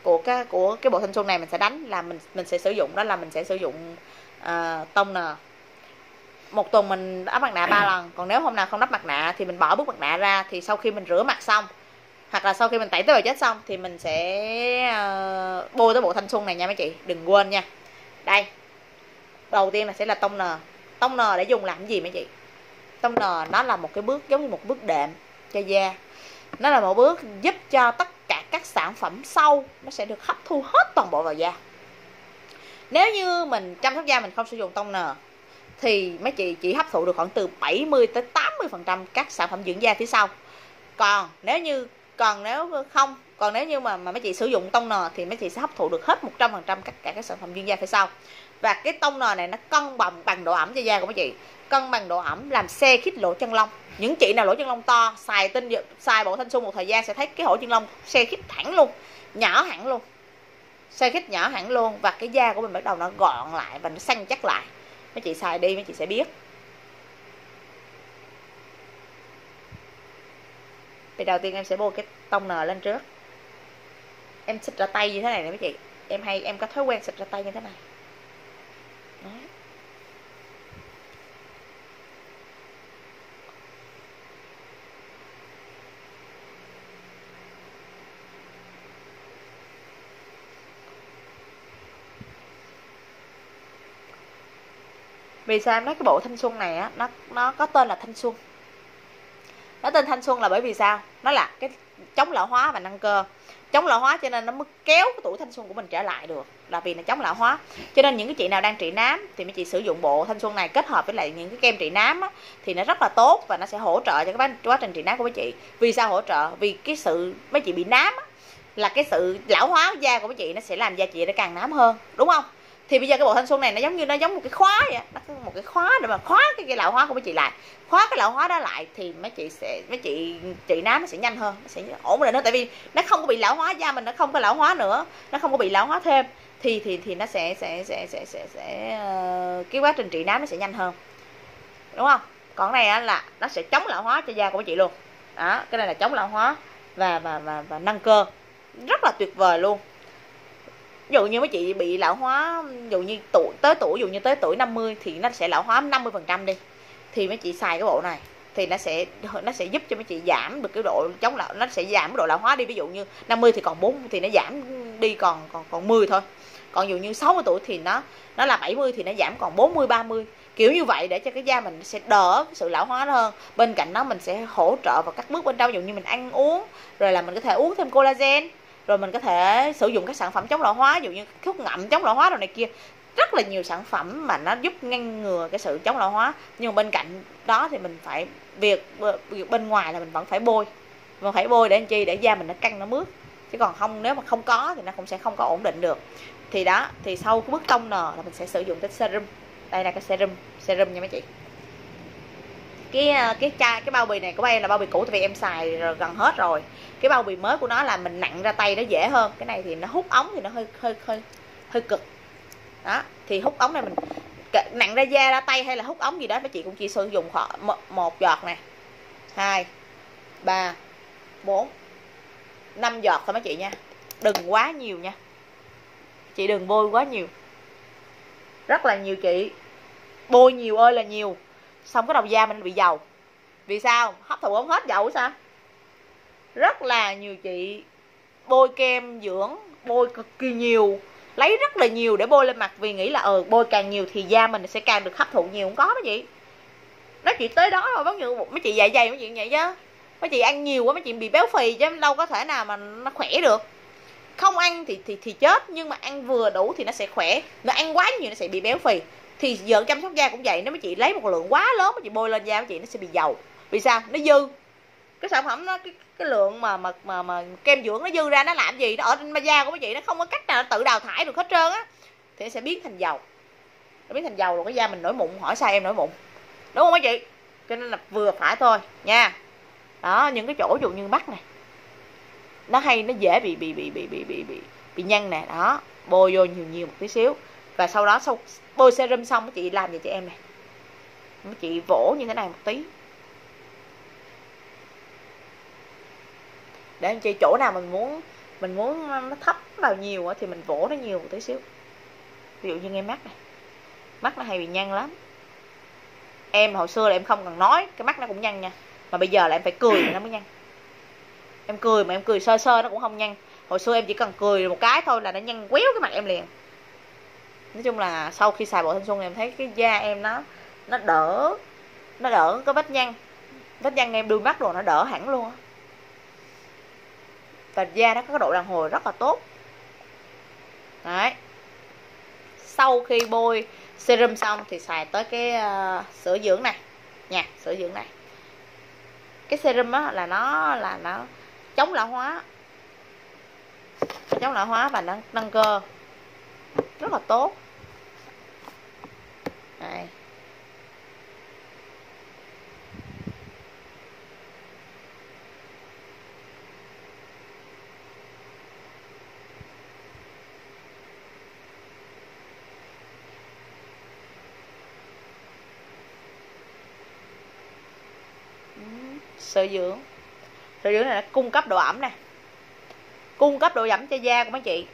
của cái của cái bộ thanh xuân này mình sẽ đánh là mình mình sẽ sử dụng đó là mình sẽ sử dụng uh, toner. Một tuần mình đắp mặt nạ ba lần, còn nếu hôm nào không đắp mặt nạ thì mình bỏ bức mặt nạ ra, thì sau khi mình rửa mặt xong hoặc là sau khi mình tẩy tế bào chết xong thì mình sẽ uh, bôi tới bộ thanh xuân này nha mấy chị, đừng quên nha. Đây, đầu tiên là sẽ là toner. Toner để dùng làm cái gì mấy chị? Toner nó là một cái bước giống như một bước đệm cho da, nó là một bước giúp cho tất cả các sản phẩm sau nó sẽ được hấp thu hết toàn bộ vào da. Nếu như mình chăm sóc da mình không sử dụng toner thì mấy chị chỉ hấp thụ được khoảng từ bảy mươi tới tám mươi phần trăm các sản phẩm dưỡng da phía sau. Còn nếu như còn nếu không còn nếu như mà mà mấy chị sử dụng toner thì mấy chị sẽ hấp thụ được hết một trăm phần trăm tất cả các sản phẩm dưỡng da phía sau. Và cái toner này nó cân bằng bằng độ ẩm cho da của mấy chị, cân bằng độ ẩm làm xe khít lỗ chân lông. Những chị nào lỗ chân lông to xài tinh xài bộ thanh xuân một thời gian sẽ thấy cái lỗ chân lông xe khít hẳn luôn, nhỏ hẳn luôn, xe khít nhỏ hẳn luôn, và cái da của mình bắt đầu nó gọn lại và nó săn chắc lại. Mấy chị xài đi mấy chị sẽ biết. Thì đầu tiên em sẽ bôi cái toner lên trước. Em xịt ra tay như thế này nè mấy chị, em hay em có thói quen xịt ra tay như thế này. Đấy. Vì sao em nói cái bộ thanh xuân này á, nó nó có tên là thanh xuân. Nó tên thanh xuân là bởi vì sao? Nó là cái chống lão hóa và nâng cơ. Chống lão hóa cho nên nó mới kéo cái tuổi thanh xuân của mình trở lại được, là vì nó chống lão hóa. Cho nên những cái chị nào đang trị nám thì mấy chị sử dụng bộ thanh xuân này kết hợp với lại những cái kem trị nám á, thì nó rất là tốt và nó sẽ hỗ trợ cho cái quá trình trị nám của mấy chị. Vì sao hỗ trợ? Vì cái sự mấy chị bị nám á, là cái sự lão hóa của da của mấy chị nó sẽ làm da chị nó càng nám hơn, đúng không? Thì bây giờ cái bộ thanh xuân này nó giống như nó giống một cái khóa vậy, nó có một cái khóa để mà khóa cái, cái lão hóa của mấy chị lại, khóa cái lão hóa đó lại thì mấy chị sẽ mấy chị trị nám nó sẽ nhanh hơn, nó sẽ ổn định hơn, tại vì nó không có bị lão hóa, da mình nó không có lão hóa nữa, nó không có bị lão hóa thêm, thì thì thì nó sẽ sẽ sẽ sẽ sẽ, sẽ uh, cái quá trình trị nám nó sẽ nhanh hơn, đúng không? Còn cái này là nó sẽ chống lão hóa cho da của mấy chị luôn. Đó, cái này là chống lão hóa và và và và nâng cơ, rất là tuyệt vời luôn. Ví dụ như mấy chị bị lão hóa, ví dụ như tuổi tới tuổi, ví dụ như tới tuổi năm mươi thì nó sẽ lão hóa năm mươi phần trăm đi, thì mấy chị xài cái bộ này thì nó sẽ nó sẽ giúp cho mấy chị giảm được cái độ chống lão, nó sẽ giảm cái độ lão hóa đi. Ví dụ như năm mươi thì còn bốn thì nó giảm đi còn còn còn mười thôi. Còn ví dụ như sáu mươi tuổi thì nó nó là bảy mươi thì nó giảm còn bốn mươi ba mươi. Kiểu như vậy để cho cái da mình sẽ đỡ cái sự lão hóa hơn. Bên cạnh đó mình sẽ hỗ trợ vào các bước bên trong, ví dụ như mình ăn uống, rồi là mình có thể uống thêm collagen, rồi mình có thể sử dụng các sản phẩm chống lão hóa, ví dụ như thuốc ngậm chống lão hóa rồi này kia, rất là nhiều sản phẩm mà nó giúp ngăn ngừa cái sự chống lão hóa. Nhưng mà bên cạnh đó thì mình phải việc, việc bên ngoài là mình vẫn phải bôi, mình phải bôi để làm chi, để da mình nó căng nó mướt, chứ còn không nếu mà không có thì nó cũng sẽ không có ổn định được. Thì đó, thì sau cái bước toner là mình sẽ sử dụng cái serum. Đây là cái serum serum nha mấy chị. Cái cái chai cái bao bì này của em là bao bì cũ, tại vì em xài rồi gần hết rồi. Cái bao bì mới của nó là mình nặng ra tay nó dễ hơn. Cái này thì nó hút ống thì nó hơi hơi hơi hơi cực. Đó, thì hút ống này mình nặng ra da ra tay hay là hút ống gì đó mấy chị cũng chỉ sử dụng khoảng một giọt nè, hai, ba, bốn, năm giọt thôi mấy chị nha. Đừng quá nhiều nha. Chị đừng bôi quá nhiều. Rất là nhiều chị bôi nhiều ơi là nhiều, xong cái đầu da mình bị dầu. Vì sao? Hấp thụ không hết dầu sao? Rất là nhiều chị bôi kem dưỡng, bôi cực kỳ nhiều, lấy rất là nhiều để bôi lên mặt, vì nghĩ là ờ bôi càng nhiều thì da mình sẽ càng được hấp thụ nhiều. Không có mấy chị. Nó chỉ tới đó thôi. Giống như mấy chị dạ dày mấy chị vậy chứ. Mấy chị ăn nhiều quá mấy chị bị béo phì chứ đâu có thể nào mà nó khỏe được. Không ăn thì thì thì chết, nhưng mà ăn vừa đủ thì nó sẽ khỏe. Nó ăn quá nhiều nó sẽ bị béo phì. Thì giờ chăm sóc da cũng vậy, nếu mấy chị lấy một lượng quá lớn mấy chị bôi lên da mấy chị nó sẽ bị dầu. Vì sao? Nó dư. Cái sản phẩm nó cái cái lượng mà mà mà mà kem dưỡng nó dư ra nó làm gì? Nó ở trên da của mấy chị nó không có cách nào tự đào thải được hết trơn á. Thì nó sẽ biến thành dầu. Nó biến thành dầu rồi cái da mình nổi mụn, hỏi sao em nổi mụn. Đúng không mấy chị? Cho nên là vừa phải thôi nha. Đó, những cái chỗ ví dụ như mắt này. Nó hay nó dễ bị bị bị bị bị bị bị, bị nhăn nè, đó, bôi vô nhiều nhiều một tí xíu. Và sau đó sau bôi serum xong mấy chị làm vậy cho em này. Mấy chị vỗ như thế này một tí. Để anh chị chỗ nào mình muốn mình muốn nó thấm vào nhiều thì mình vỗ nó nhiều một tí xíu. Ví dụ như ngay mắt này, mắt nó hay bị nhăn lắm. Em hồi xưa là em không cần nói cái mắt nó cũng nhăn nha, mà bây giờ là em phải cười nó mới nhăn. Em cười mà em cười sơ sơ nó cũng không nhăn. Hồi xưa em chỉ cần cười một cái thôi là nó nhăn quéo cái mặt em liền. Nói chung là sau khi xài bộ thanh xuân em thấy cái da em nó nó đỡ, nó đỡ cái vết nhăn, vết nhăn em đuôi mắt rồi nó đỡ hẳn luôn á. Và da nó có cái độ đàn hồi rất là tốt. Đấy. Sau khi bôi serum xong thì xài tới cái uh, sữa dưỡng này nha, sữa dưỡng này. Cái serum á là nó là nó chống lão hóa, nó chống lão hóa và nâng, nâng cơ rất là tốt. Đây. Sữa dưỡng, sữa dưỡng này nó cung cấp độ ẩm nè, cung cấp độ ẩm cho da của mấy chị,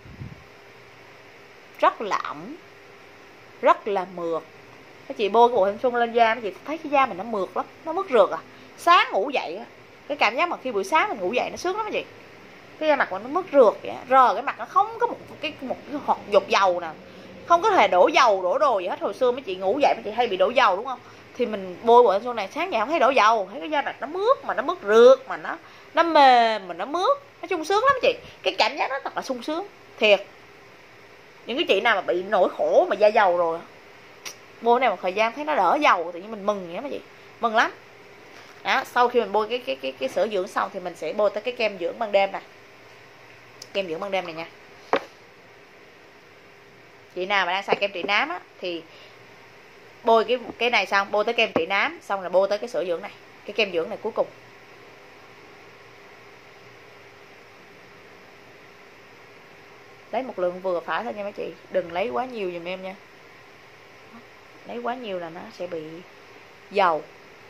rất là ẩm, rất là mượt. Các chị bôi cái bộ thanh xuân lên da mấy chị thấy cái da mình nó mượt lắm, nó mất rượt à. Sáng ngủ dậy á, cái cảm giác mà khi buổi sáng mình ngủ dậy nó sướng lắm mấy chị. Cái da mặt mình nó mất rượt vậy, rờ cái mặt nó không có một cái một cái hột dột dầu nè, không có thể đổ dầu đổ đồ gì hết. Hồi xưa mấy chị ngủ dậy mấy chị hay bị đổ dầu đúng không? Thì mình bôi bộ thanh xuân này sáng dậy không thấy đổ dầu, thấy cái da mặt nó mướt mà nó mất rượt mà nó nó mềm mà nó mướt, nó sung sướng lắm chị. Cái cảm giác nó thật là sung sướng thiệt. Những cái chị nào mà bị nỗi khổ mà da dầu rồi bôi này một thời gian thấy nó đỡ dầu thì mình mừng vậy mấy chị, mừng lắm. Đó, sau khi mình bôi cái cái cái cái sữa dưỡng xong thì mình sẽ bôi tới cái kem dưỡng ban đêm này. Kem dưỡng ban đêm này nha. Chị nào mà đang xài kem trị nám á thì bôi cái cái này xong bôi tới kem trị nám xong là bôi tới cái sữa dưỡng này, cái kem dưỡng này cuối cùng. Lấy một lượng vừa phải thôi nha mấy chị, đừng lấy quá nhiều giùm em nha. Lấy quá nhiều là nó sẽ bị dầu.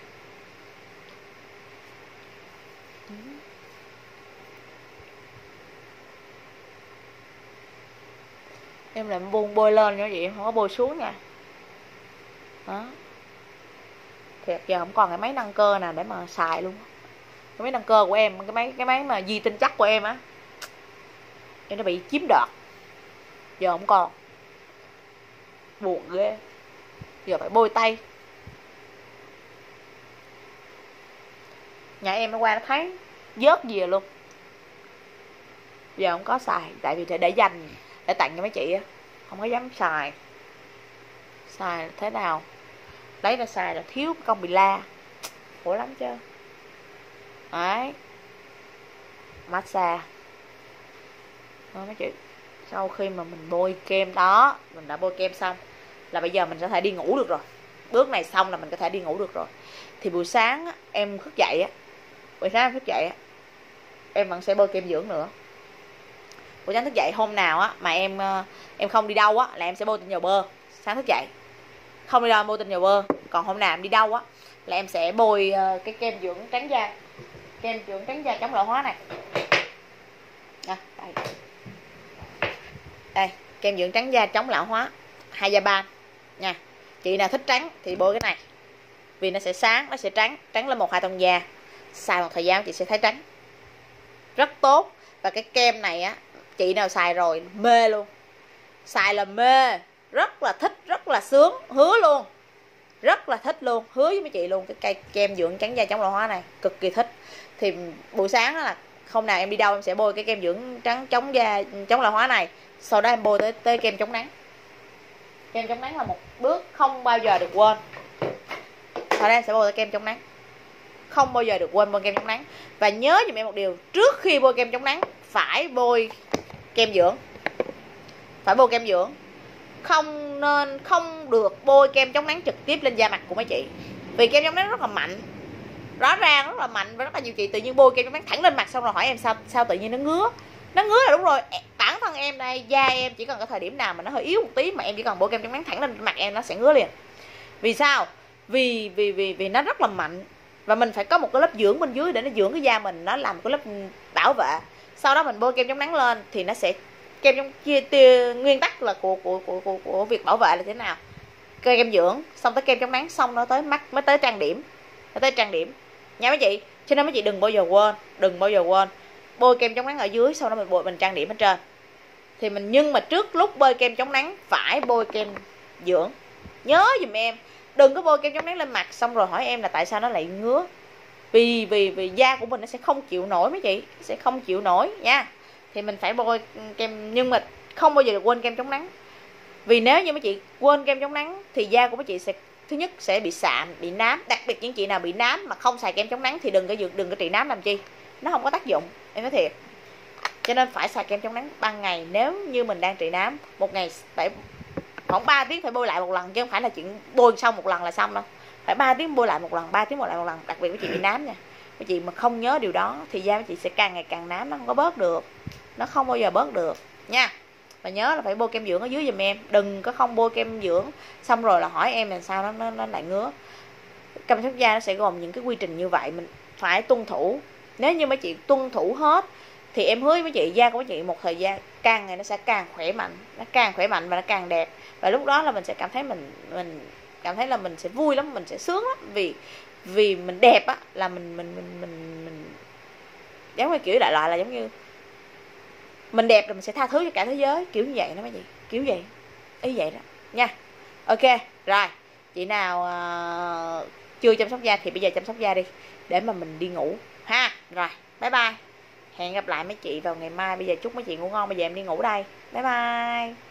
Em làm buông bôi lên nha chị, không có bôi xuống nha. Đó. Thiệt giờ không còn cái máy nâng cơ nào để mà xài luôn. Cái máy nâng cơ của em, cái máy cái máy mà di tinh chắc của em á, em nó bị chiếm đoạt. Giờ không còn. Buồn ghê. Giờ phải bôi tay. Nhà em nó qua nó thấy vớt gì luôn. Giờ không có xài, tại vì để dành để tặng cho mấy chị á, không có dám xài. Xài thế nào lấy ra xài là thiếu công bị la, khổ lắm chứ. Đấy, massage đó mấy chị. Sau khi mà mình bôi kem đó, mình đã bôi kem xong là bây giờ mình có thể đi ngủ được rồi. Bước này xong là mình có thể đi ngủ được rồi. Thì buổi sáng á, em thức dậy á, buổi sáng em thức dậy á, em vẫn sẽ bôi kem dưỡng nữa. Buổi sáng thức dậy hôm nào á mà em em không đi đâu á là em sẽ bôi tinh dầu bơ. Sáng thức dậy không đi đâu bôi tinh dầu bơ. Còn hôm nào em đi đâu á là em sẽ bôi cái kem dưỡng trắng da, kem dưỡng trắng da chống lão hóa này. À, đây. Đây, kem dưỡng trắng da chống lão hóa Hayaban nha. Chị nào thích trắng thì bôi cái này, vì nó sẽ sáng, nó sẽ trắng, trắng lên một hai tông da. Xài một thời gian chị sẽ thấy trắng, rất tốt. Và cái kem này á, chị nào xài rồi mê luôn, xài là mê, rất là thích, rất là sướng, hứa luôn, rất là thích luôn, hứa với mấy chị luôn. Cái cây kem dưỡng trắng da chống lão hóa này cực kỳ thích. Thì buổi sáng đó là hôm nào em đi đâu em sẽ bôi cái kem dưỡng trắng chống da chống lão hóa này, sau đó em bôi tới, tới kem chống nắng. Kem chống nắng là một bước không bao giờ được quên. Sau đó em sẽ bôi tới kem chống nắng, không bao giờ được quên bôi kem chống nắng. Và nhớ giùm em một điều, trước khi bôi kem chống nắng phải bôi kem dưỡng, phải bôi kem dưỡng. Không nên, không được bôi kem chống nắng trực tiếp lên da mặt của mấy chị, vì kem chống nắng rất là mạnh, rõ ràng rất là mạnh. Và rất là nhiều chị tự nhiên bôi kem chống nắng thẳng lên mặt, xong rồi hỏi em sao sao tự nhiên nó ngứa. Nó ngứa là đúng rồi, bản thân em đây, da em chỉ cần cái thời điểm nào mà nó hơi yếu một tí mà em chỉ cần bôi kem chống nắng thẳng lên mặt em nó sẽ ngứa liền. Vì sao? Vì vì vì vì nó rất là mạnh, và mình phải có một cái lớp dưỡng bên dưới để nó dưỡng cái da mình, nó làm một cái lớp bảo vệ. sau đó mình bôi kem chống nắng lên thì nó sẽ kem chống chia tia, nguyên tắc là của của của của, của việc bảo vệ là thế nào, kem dưỡng xong tới kem chống nắng xong nó tới mắt mới tới trang điểm, nó tới trang điểm nha mấy chị. Cho nên mấy chị đừng bao giờ quên, đừng bao giờ quên bôi kem chống nắng ở dưới, sau đó mình bôi mình trang điểm ở trên. Thì mình nhưng mà trước lúc bôi kem chống nắng phải bôi kem dưỡng, nhớ giùm em. Đừng có bôi kem chống nắng lên mặt xong rồi hỏi em là tại sao nó lại ngứa, vì vì vì da của mình nó sẽ không chịu nổi mấy chị, sẽ không chịu nổi nha. Thì mình phải bôi kem, nhưng mà không bao giờ được quên kem chống nắng. Vì nếu như mấy chị quên kem chống nắng thì da của mấy chị sẽ thứ nhất sẽ bị sạm, bị nám. Đặc biệt những chị nào bị nám mà không xài kem chống nắng thì đừng có dược đừng có trị nám làm chi, nó không có tác dụng, em nói thiệt. Cho nên phải xài kem chống nắng ban ngày. Nếu như mình đang trị nám, một ngày phải khoảng ba tiếng phải bôi lại một lần, chứ không phải là chuyện bôi xong một lần là xong đâu. Phải ba tiếng bôi lại một lần, ba tiếng bôi lại một lần. Đặc biệt với chị bị nám nha, mấy chị mà không nhớ điều đó thì da mấy chị sẽ càng ngày càng nám, nó không có bớt được, nó không bao giờ bớt được nha. Và nhớ là phải bôi kem dưỡng ở dưới giùm em, đừng có không bôi kem dưỡng xong rồi là hỏi em làm sao nó nó, nó lại ngứa. Chăm sóc da nó sẽ gồm những cái quy trình như vậy, mình phải tuân thủ. Nếu như mấy chị tuân thủ hết thì em hứa với mấy chị, da của mấy chị một thời gian càng ngày nó sẽ càng khỏe mạnh, nó càng khỏe mạnh và nó càng đẹp. Và lúc đó là mình sẽ cảm thấy mình mình cảm thấy là mình sẽ vui lắm, mình sẽ sướng lắm. Vì vì mình đẹp á là mình mình mình mình, mình giống như kiểu đại loại là giống như mình đẹp rồi mình sẽ tha thứ cho cả thế giới, kiểu như vậy đó mấy chị, kiểu vậy, ý vậy đó nha. Ok rồi, chị nào uh, chưa chăm sóc da thì bây giờ chăm sóc da đi để mà mình đi ngủ ha. Rồi bye bye, hẹn gặp lại mấy chị vào ngày mai. Bây giờ chúc mấy chị ngủ ngon, bây giờ em đi ngủ đây, bye bye.